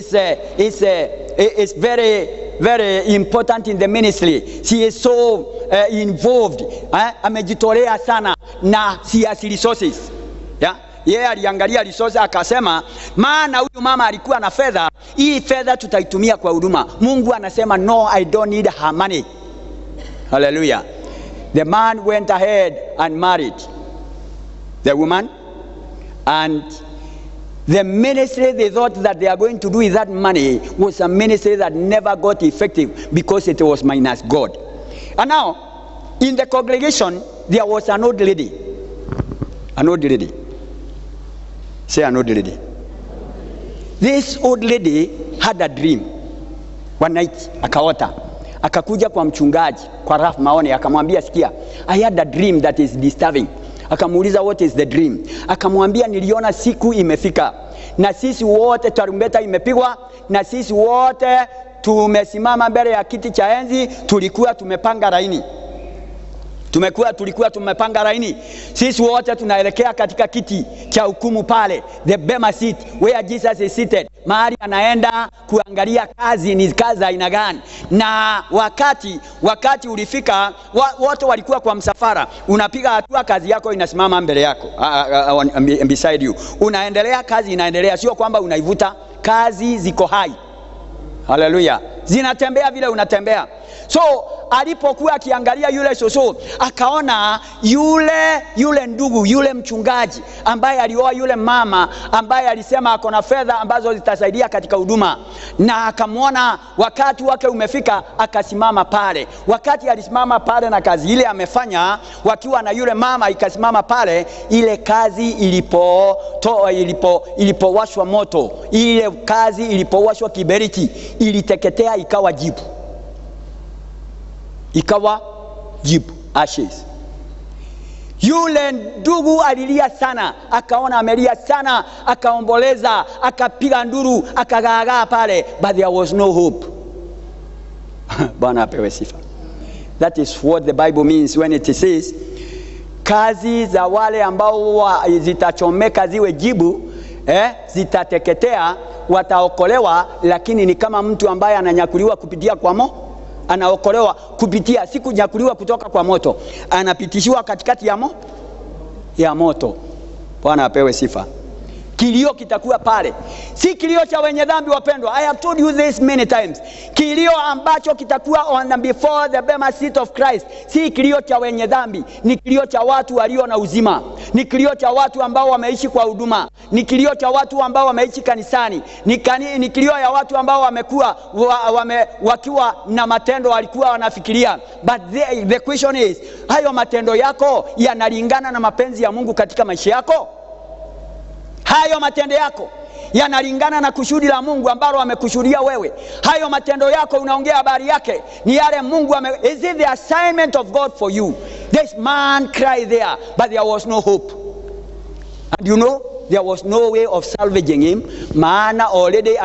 is very, very important in the ministry. She is so involved. Amejitolea sana na si has resources. Yeah? Yeye aliangalia resources akasema, maana huyu mama alikuwa na fedha, hii fedha tutaitumia kwa huduma. Mungu anasema, no, I don't need her money. Hallelujah. The man went ahead and married the woman, and the ministry they thought that they are going to do with that money was a ministry that never got effective because it was minus God. And now, in the congregation, there was an old lady. An old lady. Say an old lady. This old lady had a dream. One night, akaota. Akakuja kwa mchungaji, kwa Ralph Mahoney, akamwambia, sikia, I had a dream that is disturbing. Akamuuliza, what is the dream? Akamwambia, niliona siku imefika. Na sisi wote tarumbeta imepigwa, na sisi wote tumesimama mbele ya kiti cha enzi, tulikuwa tumepanga laini. Tulikuwa tumepanga laini. Sisi wote tunaelekea katika kiti cha hukumu pale, the bema seat where Jesus is seated. Mahali anaenda kuangalia kazi ni kazi aina gani. Na wakati ulifika, wote walikuwa kwa msafara. Unapiga hatua, kazi yako inasimama mbele yako, beside you. Unaendelea, kazi inaendelea, sio kwamba unaivuta. Kazi ziko hai. Hallelujah. Zinatembea vile unatembea. So alipokuwa akiangalia yule shosho, akaona yule ndugu, yule mchungaji ambaye alioa yule mama ambaye alisema ako na fedha ambazo zitasaidia katika huduma, na akamwona wakati wake umefika, akasimama pale. Wakati alisimama pale na kazi ile amefanya wakiwa na yule mama ikasimama pale, ile kazi ilipowashwa moto, ile kazi ilipowashwa kiberiti, iliteketea ikawa jibu. Ikawa jibu, ashes. Yule ndugu alilia sana, akaona amelia sana, akaomboleza, akapiga nduru, akagaagaa pale, but there was no hope. Bwana apewe sifa. That is what the Bible means when it says kazi za wale ambao zitachomeka ziwe jibu, zitateketea, wataokolewa, lakini ni kama mtu ambaye ananyakuliwa kupitia kwa moto. Anaokolewa kupitia, si kunyakuliwa kutoka kwa moto, anapitishiwa katikati ya moto. Bwana apewe sifa. Kilio kitakuwa pale, si kilio cha wenye dhambi wapendwa. I have told you this many times. Kilio ambacho kitakuwa on before the bema seat of Christ, si kilio cha wenye dhambi, ni kilio cha watu walio na uzima, ni kilio cha watu ambao wameishi kwa huduma, ni kilio cha watu ambao wameishi kanisani, ni kilio ya watu ambao wamekuwa wakiwa na matendo walikuwa wanafikiria. But the question is, hayo matendo yako yanalingana na mapenzi ya Mungu katika maisha yako? Hayo matendo yako yanalingana na kusudi la Mungu ambalo amekushuhudia wewe? Hayo matendo yako unaongea habari yake ni yale Mungu is it the assignment of God for you? This man cried there, but there was no hope. And you know, there was no way of salvaging him. Maana already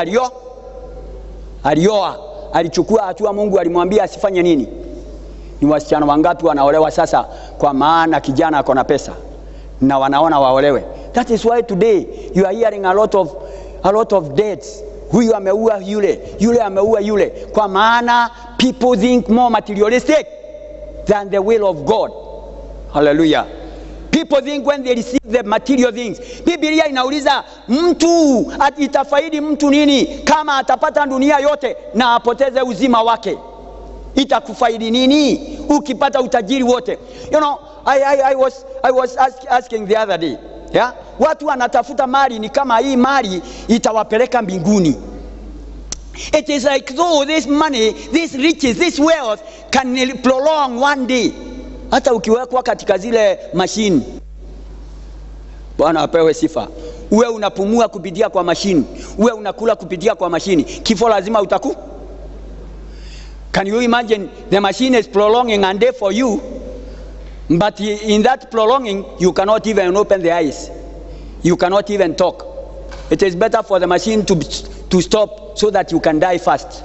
alichukua hatua. Mungu alimwambia asifanye nini? Ni wasichana wangapi wanaolewa sasa kwa maana kijana ako na pesa na wanaona waolewe? That is why today you are hearing a lot of deaths. Huyu ameua yule ameua yule, kwa maana people think more materialistic than the will of God. Hallelujah. People think when they receive the material things. Biblia inauliza mtu itafaidi mtu nini kama atapata dunia yote na apoteze uzima wake? Itakufaidi nini ukipata utajiri wote? You know, I was asking the other day. Yeah? Watu wanatafuta mali ni kama hii mali itawapeleka mbinguni. It is like though this money, this riches, this wealth can prolong one day. Hata ukiwekwa katika zile mashini. Bwana apewe sifa. Uwe unapumua kupitia kwa mashini, uwe unakula kupitia kwa mashini, kifo lazima utaku. Can you imagine the machine is prolonging a day for you? But in that prolonging, you cannot even open the eyes. You cannot even talk. It is better for the machine to stop so that you can die fast.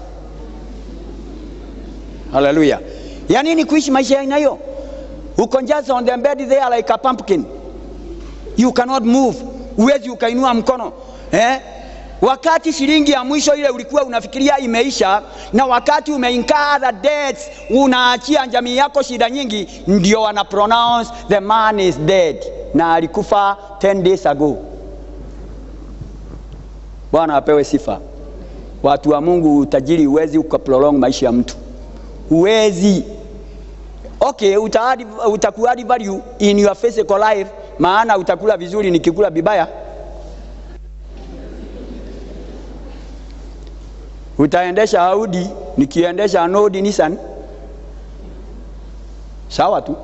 Hallelujah. Ya nini kuishi maisha aina hiyo? Uko just on the bed there like a pumpkin. You cannot move. Uwezi ukainua mkono. Wakati shilingi ya mwisho ile ulikuwa unafikiria imeisha, na wakati umeinkaa the debts, unaachia jamii yako shida nyingi, ndio wana pronounce the man is dead, na alikufa 10 days ago. Bwana apewe sifa. Watu wa Mungu, utajiri uwezi ukaprolong maisha ya mtu. Uwezi. Okay, utakuwa value in your physical life, maana utakula vizuri nikikula bibaya. Utaendesha Audi nikiendesha Audi Nissan. Sawa tu.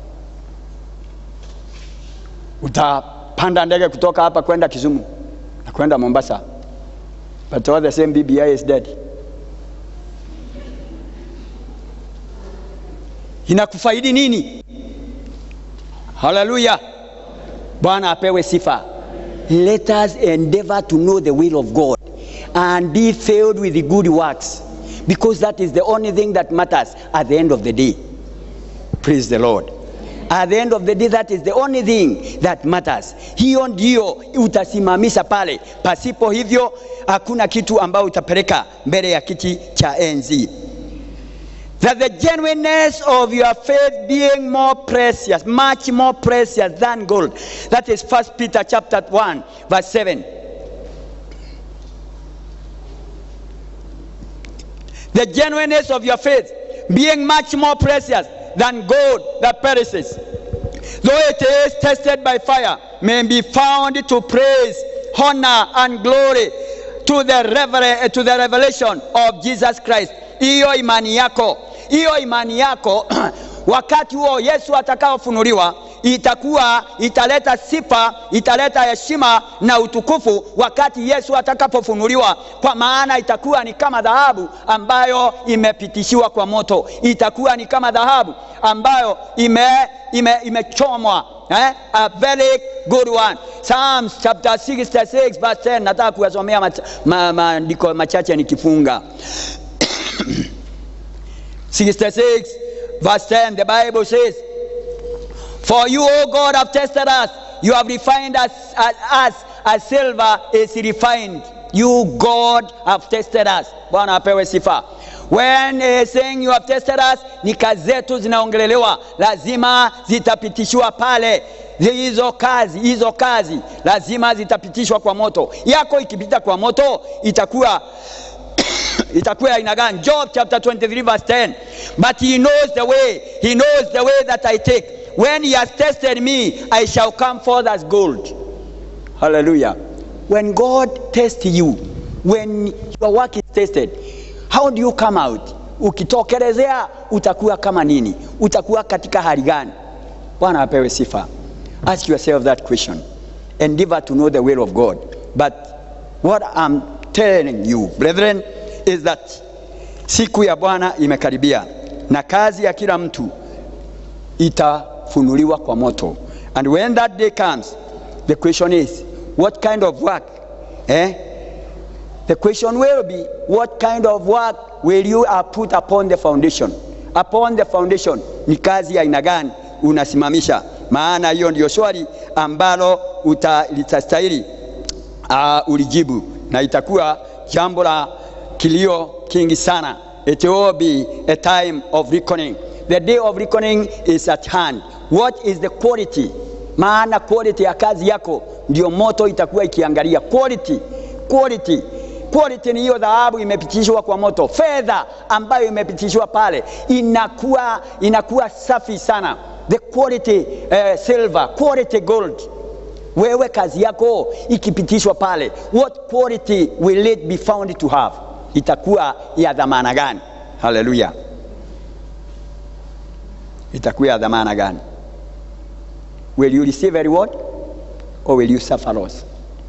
Utapanda ndege kutoka hapa kwenda Kisumu na kwenda Mombasa. But all the same BBI is dead. Inakufaidi nini? Hallelujah. Bwana apewe sifa. Let us endeavor to know the will of God and be filled with the good works, because that is the only thing that matters at the end of the day. Praise the Lord. At the end of the day, that is the only thing that matters. Hiyo ndio utasimamisha pale. Pasipo hivyo hakuna kitu ambao utapeleka mbele ya kiti cha enzi. That the genuineness of your faith being more precious, much more precious than gold. That is 1 Peter chapter 1 verse 7. The genuineness of your faith being much more precious than gold that perishes, though it is tested by fire, may be found to praise, honor, and glory to the revelation of Jesus Christ. Hiyo imani yako wakati huo Yesu atakaofunuliwa italeta sifa, italeta heshima na utukufu wakati Yesu atakapofunuliwa, kwa maana itakuwa ni kama dhahabu ambayo imepitishiwa kwa moto. Itakuwa ni kama dhahabu ambayo imechomwa. A very good one. Psalms chapter 66 verse 10. Nataka kuwasomea maandiko machache nikifunga. 66 verse 10, the Bible says, "For you, O God, have tested us. You have refined us as silver is refined." You, God, have tested us. Bwana apewe sifa. When saying you have tested us, ni kazi zetu zinaongelelewa, lazima zitapitishwa pale. Hizo kazi lazima zitapitishwa kwa moto. Yako ikipita kwa moto itakuwa aina gani? Job chapter 23 verse 10. "But he knows the way that I take. When he has tested me, I shall come forth as gold." Hallelujah. When God tests you, when your work is tested, how do you come out? Ukitokelezea utakuwa kama nini? Utakuwa katika hali gani? Bwana apewe sifa. Ask yourself that question. Endeavor to know the will of God. But what I'm telling you, brethren, is that siku ya Bwana imekaribia na kazi ya kila mtu itafunuliwa kwa moto. And when that day comes, the question is, what kind of work? The question will be, what kind of work will you put upon the foundation? Upon the foundation, ni kazi ya aina gani unasimamisha? Maana hiyo ndio swali ambalo litastahili ulijibu, na itakuwa jambo la kilio kingi sana. It will be a time of reckoning. The day of reckoning is at hand. What is the quality? Maana quality ya kazi yako ndio moto itakuwa ikiangalia. Quality ni hiyo dhahabu imepitishwa kwa moto. Fedha ambayo imepitishwa pale inakuwa safi sana. The quality silver, quality gold. Wewe kazi yako ikipitishwa pale, what quality will it be found to have? Itakuwa ya dhamana gani? Hallelujah. Itakuwa ya dhamana gani? Will you receive a reward or will you suffer loss?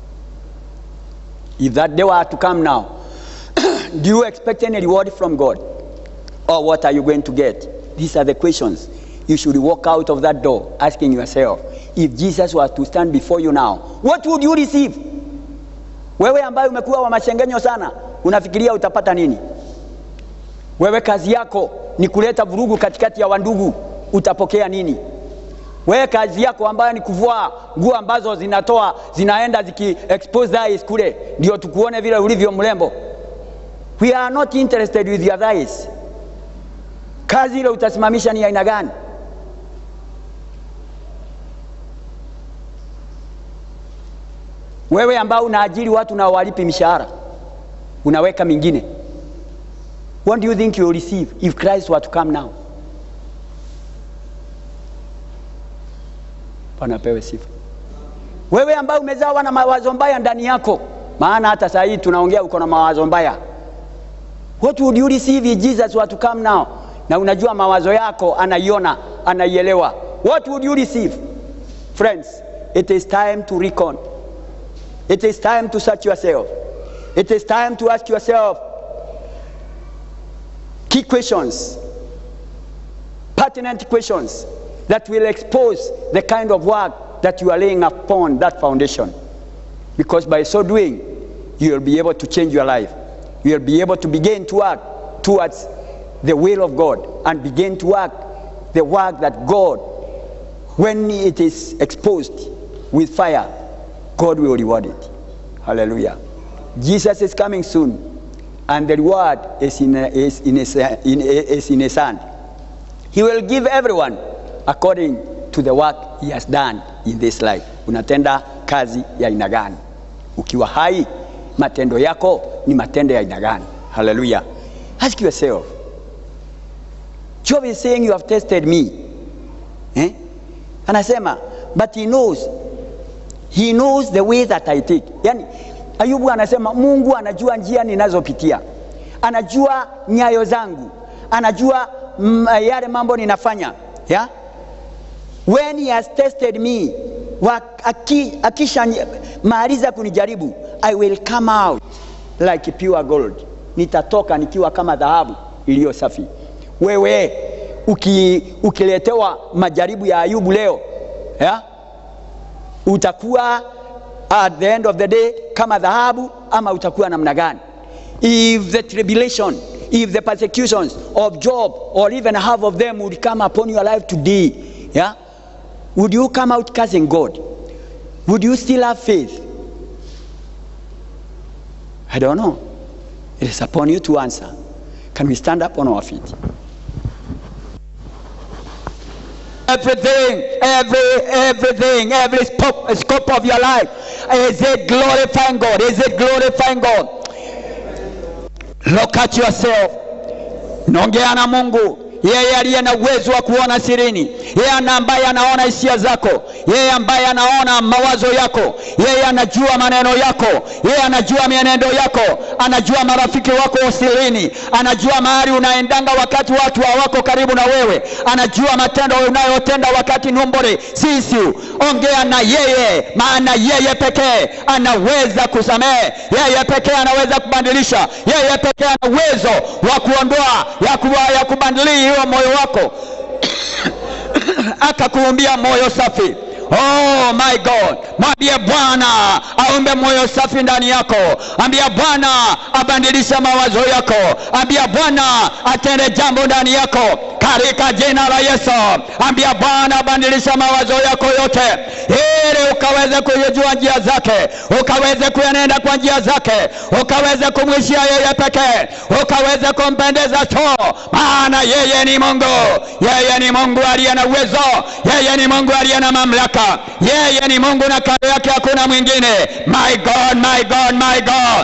If that day were to come now, do you expect any reward from God? Or what are you going to get? These are the questions. You should walk out of that door asking yourself, if Jesus was to stand before you now, what would you receive? Wewe ambaye umekuwa wa mashengenyo sana, unafikiria utapata nini? Wewe kazi yako ni kuleta vurugu katikati ya wandugu, utapokea nini? Wewe kazi yako ambayo ni kuvua nguo ambazo zinaenda ziki-expose eyes kule, ndio tukuone vile ulivyo mrembo. We are not interested with your eyes. Kazi ile utasimamisha ni aina gani? Wewe ambao unaajiri watu na walipi mishahara, unaweka mingine. What do you think you will receive if Christ were to come now? Bwana pewe sifa. Wewe ambao umezawa na mawazo mbaya ndani yako, maana hata sasa hivi tunaongea uko na mawazo mbaya. What would you receive if Jesus were to come now? Na unajua mawazo yako anaiona, anaielewa. What would you receive? Friends, it is time to reckon. It is time to search yourself. It is time to ask yourself key questions, pertinent questions that will expose the kind of work that you are laying upon that foundation. Because by so doing, you will be able to change your life. You will be able to begin to work towards the will of God and begin to work the work that God, when it is exposed with fire, God will reward it. Hallelujah. Jesus is coming soon, and the reward is in his hand. He will give everyone according to the work he has done in this life. Unatenda kazi ya aina gani? Ukiwa hai, matendo yako ni matendo ya aina gani? Hallelujah. Ask yourself, Job is saying you have tested me. Anasema but he knows the way that I take. Yani Ayubu anasema Mungu anajua njia ninazopitia, anajua nyayo zangu, anajua yale mambo ninafanya. Yeah? When he has tested me, akisha maaliza kunijaribu, I will come out like pure gold. Nitatoka nikiwa kama dhahabu iliyo safi. Wewe ukiletewa majaribu ya Ayubu leo, yeah? Utakuwa at the end of the day kama dhahabu ama utakuwa namna gani? If the tribulation, if the persecutions of Job or even half of them would come upon your life today, yeah? Would you come out cursing God? Would you still have faith? I don't know. It is upon you to answer. Can we stand up on our feet? Everything, every scope of your life, is it glorifying God? Is it glorifying God? Look at yourself. Nongea na Mungu. Yeye aliye na uwezo wa kuona sirini, yeye ambaye anaona hisia zako, yeye ambaye anaona mawazo yako, yeye anajua maneno yako, yeye anajua mienendo yako, anajua marafiki wako sirini, anajua mahali unaendanga wakati watu hawako karibu na wewe, anajua matendo unayotenda wakati numbore sisi. Ongea na yeye, maana yeye pekee anaweza kusamehe, yeye pekee anaweza kubadilisha, yeye pekee ana uwezo wa kuondoa ya kubadilisha hiyo moyo wako akakuumbia moyo safi. Oh my God, mwambie Bwana aumbe moyo safi ndani yako. Ambia Bwana abadilishe mawazo yako. Ambia Bwana atende jambo ndani yako katika jina la Yesu. Ambia Bwana abadilishe mawazo yako yote ili ukaweze kujua njia zake, ukaweze kuenenda kwa njia zake, ukaweze kumwishia yeye pekee, ukaweze kumpendeza tu, maana yeye ni Mungu. Yeye ni Mungu aliye na uwezo, yeye ni Mungu aliye na mamlaka, yeye ni Mungu na kando yake hakuna mwingine. My God, my God, my God.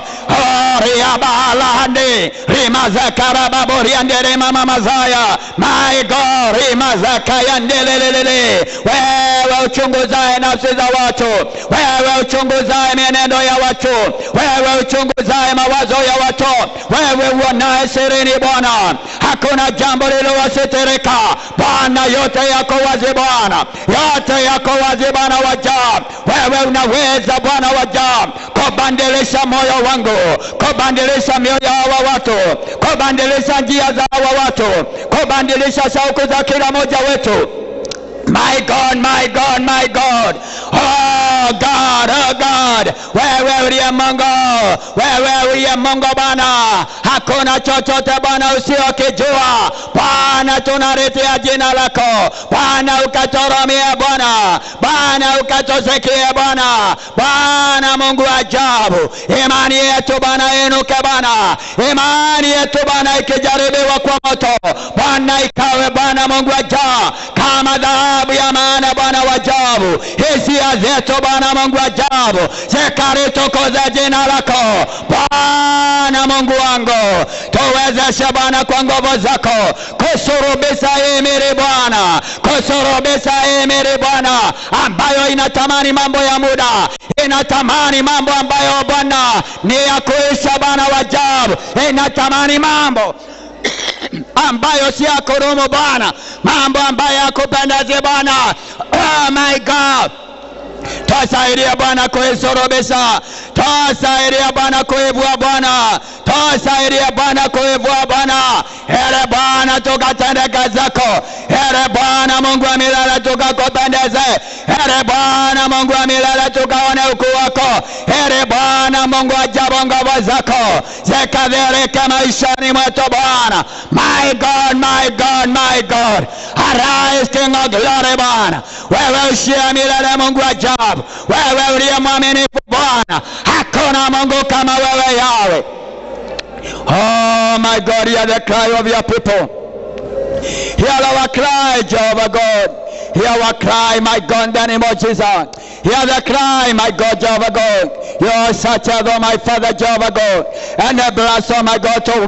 Riabalahande rimazakarababoриандere mama mazaya. My God, rimazakayandelelele. Wewe uchunguzaye nafsi za watu, wewe uchunguzaye mienendo ya watu, wewe uchunguzaye mawazo ya watu, wewe uonaye sirini Bwana, hakuna jambo lililowasitirika. Bwana yote yako wazi Bwana, yote yako wazi Bwana wa ajabu. Wewe unaweza Bwana wa ajabu kubadilisha moyo wangu, kubadilisha mioyo ya hawa watu, kubadilisha njia za hawa watu, kubadilisha shauku za kila mmoja wetu. My God, my God, my God. Oh God, oh God. Wewe uliye Mungu, wewe uliye Mungu Bwana, hakuna chochote Bwana usiokijua. Bwana tunaletea jina lako, Bwana ukatoromie Bwana, Bwana ukatosikie Bwana, Bwana Mungu ajabu. Imani yetu Bwana inuke Bwana, imani yetu Bwana ikijaribiwa kwa moto, Bwana ikawe Bwana Mungu ajabu kama dhahabu ya maana Bwana wa ajabu. Hisia zetu Bwana Mungu ajabu zikaritukuze jina lako Bwana Mungu wangu. Tuwezeshe Bwana kwa nguvu zako kusurubisha imiri Bwana, kusurubisha imiri Bwana ambayo inatamani mambo ya muda, inatamani mambo ambayo Bwana ni ya kuisha Bwana wa ajabu, inatamani mambo ambayo si ya kudumu Bwana, mambo ambayo yakupendeze Bwana. Oh my God, tusaidia Bwana kuisurubisha, tusaidia Bwana kuivua Bwana, tusaidia Bwana kuivua Bwana. Hele Bwana tukatende kazi zako, hele Bwana Mungu wa milele tukakupendeze, hele Bwana Mungu wa milele tukaone ukuu wako, hele Bwana Mungu ajabu nguvu zako zikadhihirike maishani mwetu Bwana. My God, my God, my God, arise King of glory Bwana, wewe ushia milele Mungu ajabu, wewe uliye mwaminifu Bwana, hakuna Mungu kama wewe Yahweh. Oh my God, hear the cry of your people. Hear our cry, Jehovah God. Hear our cry, my God, in the name of Jesus. Hear the cry, my God, Jehovah God. You are such a, oh my Father, Jehovah God. And the bless, oh my God, to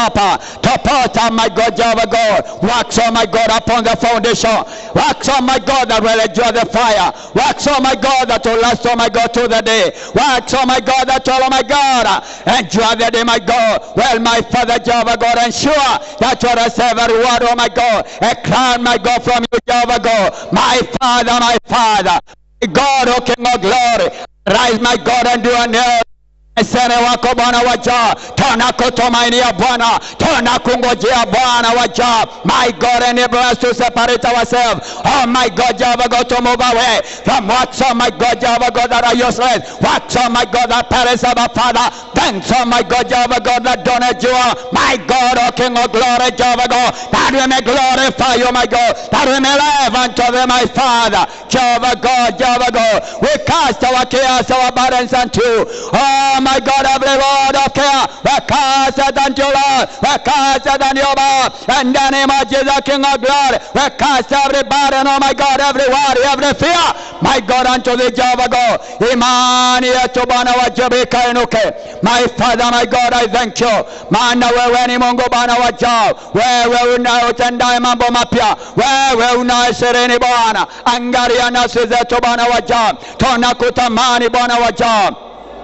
put, my God, Jehovah God. Wax, oh my God, upon the foundation. Wax, oh my God, that will endure the fire. Wax, oh my God, that will last, oh my God, to the day. Wax, oh my God, that will, oh my God, endure the day, my God. Well, my Father, Jehovah God, ensure that you receive a reward, oh my God. A crown, my God, from you, Jehovah God. My Father, my Father. God, O King of glory, rise, my God, and do a new. Sene wako Bwana waja, tunakutumainia Bwana, tunakungojea Bwana waja. My God, enable us to separate ourselves. Oh my God, Jehovah God, to move away from works, oh my God, Jehovah God, that are useless. Works, oh my God, that perish, our Father. Thanks, oh my God, Jehovah God, that don't endure. My God, O King of glory, Jehovah God, that we may glorify you, my God, that we may live unto thee, my Father. Jehovah God, Jehovah God, we cast our cares, our burdens unto you. Oh my God, every word of care, we cast it unto you, Lord. We cast it unto you, Lord. In the name of Jesus, King of glory, we cast every burden, oh my God, every worry, every fear, my God, unto the Jehovah God. Imani yetu Bwana wajibika inuke. My Father, my God, I thank you. Maana wewe ni Mungu Bwana wajao. Wewe unayotendaye mambo mapya. Wewe unayeshirini Bwana. Angalia nafsi zetu Bwana wajao. Tunakutamani Bwana wajao.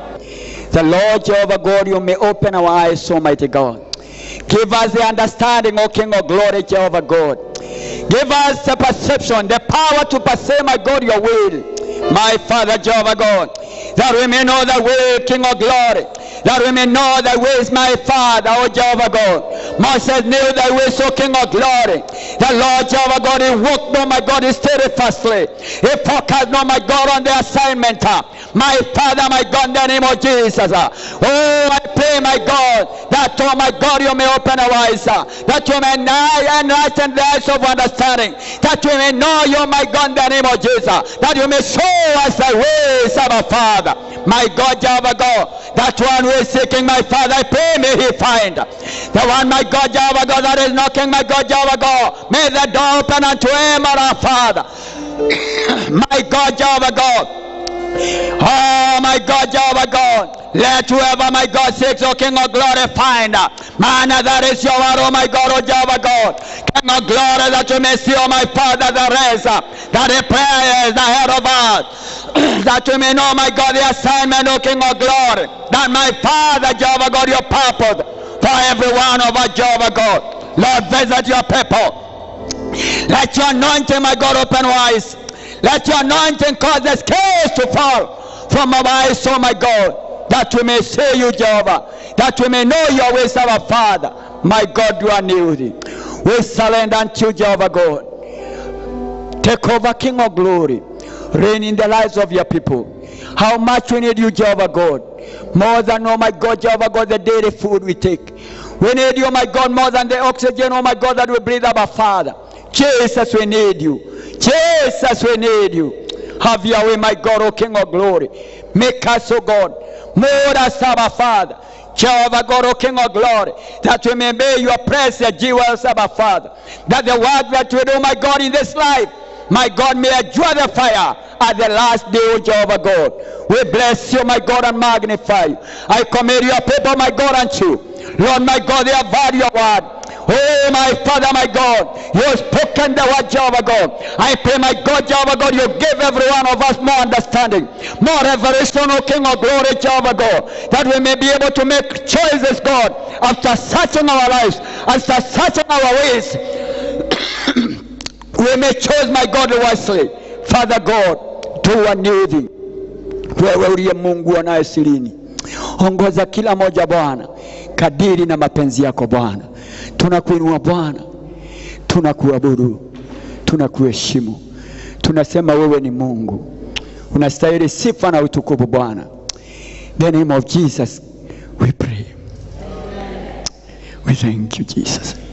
The Lord Jehovah God, you may open our eyes, Almighty God. Give us the understanding, O King of glory, Jehovah God. Give us the perception, the power to perceive, my God, your will. My Father, Jehovah God, that we may know the way, King of glory. That we may know thy ways, my Father, O Jehovah God. Moses knew thy ways, O King of glory. The Lord Jehovah God, he walked, oh my God, steadfastly. He focused, oh my God, on the assignment. My Father, my God, in the name of Jesus. Oh, I pray, my God, that, oh my God, you may open our eyes. That you may enlighten the eyes of understanding. That we may know you, my God, in the name of Jesus. That you may show us thy ways, our Father. My God, Jehovah God, that one who is seeking, my Father, I pray may he find. The one, my God, Jehovah God, that is knocking, my God, Jehovah God, may the door open unto him, our Father. My God, Jehovah God. Oh, my God, Jehovah God. Let whoever, my God, seeks, O King of glory, find. Man, that is your word, oh my God, O Jehovah God. King of glory, that you may see, oh my Father, the rest. That the prayer is ahead of us. That we may know, my God, the assignment, O King of glory. That my Father, Jehovah God, your purpose for every one of us, Jehovah God. Lord, visit your people. Let your anointing, my God, open our eyes. Let your anointing cause the scales to fall from our eyes, oh my God, that we may see you, Jehovah, that we may know your ways, our Father. My God, you are needy. We surrender unto you, Jehovah God. Take over, King of glory. Reign in the lives of your people. How much we need you, Jehovah God. More than, oh my God, Jehovah God, the daily food we take. We need you, oh my God, more than the oxygen, oh my God, that we breathe, our Father. Jesus, we need you. Jesus, we need you. Have your way, my God, O King of glory. Make us, O God, more as our Father. Jehovah God, O King of glory, that we may bear your precious jewels, our Father. That the work that we do, my God, in this life, my God, may endure the fire at the last day, O Jehovah God. We bless you, my God, and magnify you. I commit your people, my God, unto you. Lord, my God, they have heard your word. Oh, my Father, my God, you have spoken the word, Jehovah God. I pray, my God, Jehovah God, you give every one of us more understanding, more revelation, O King of glory, Jehovah God, that we may be able to make choices, God, after searching our lives, after searching our ways. We may choose, my God, wisely. Father God, do a new thing. Wewe uliye Mungu anaye sirini. Ongoza kila moja Bwana kadiri na mapenzi yako Bwana. Tunakuinua Bwana, tunakuabudu, tunakuheshimu. Tunasema wewe ni Mungu. Unastahili sifa na utukufu Bwana. In the name of Jesus we pray. We thank you, Jesus.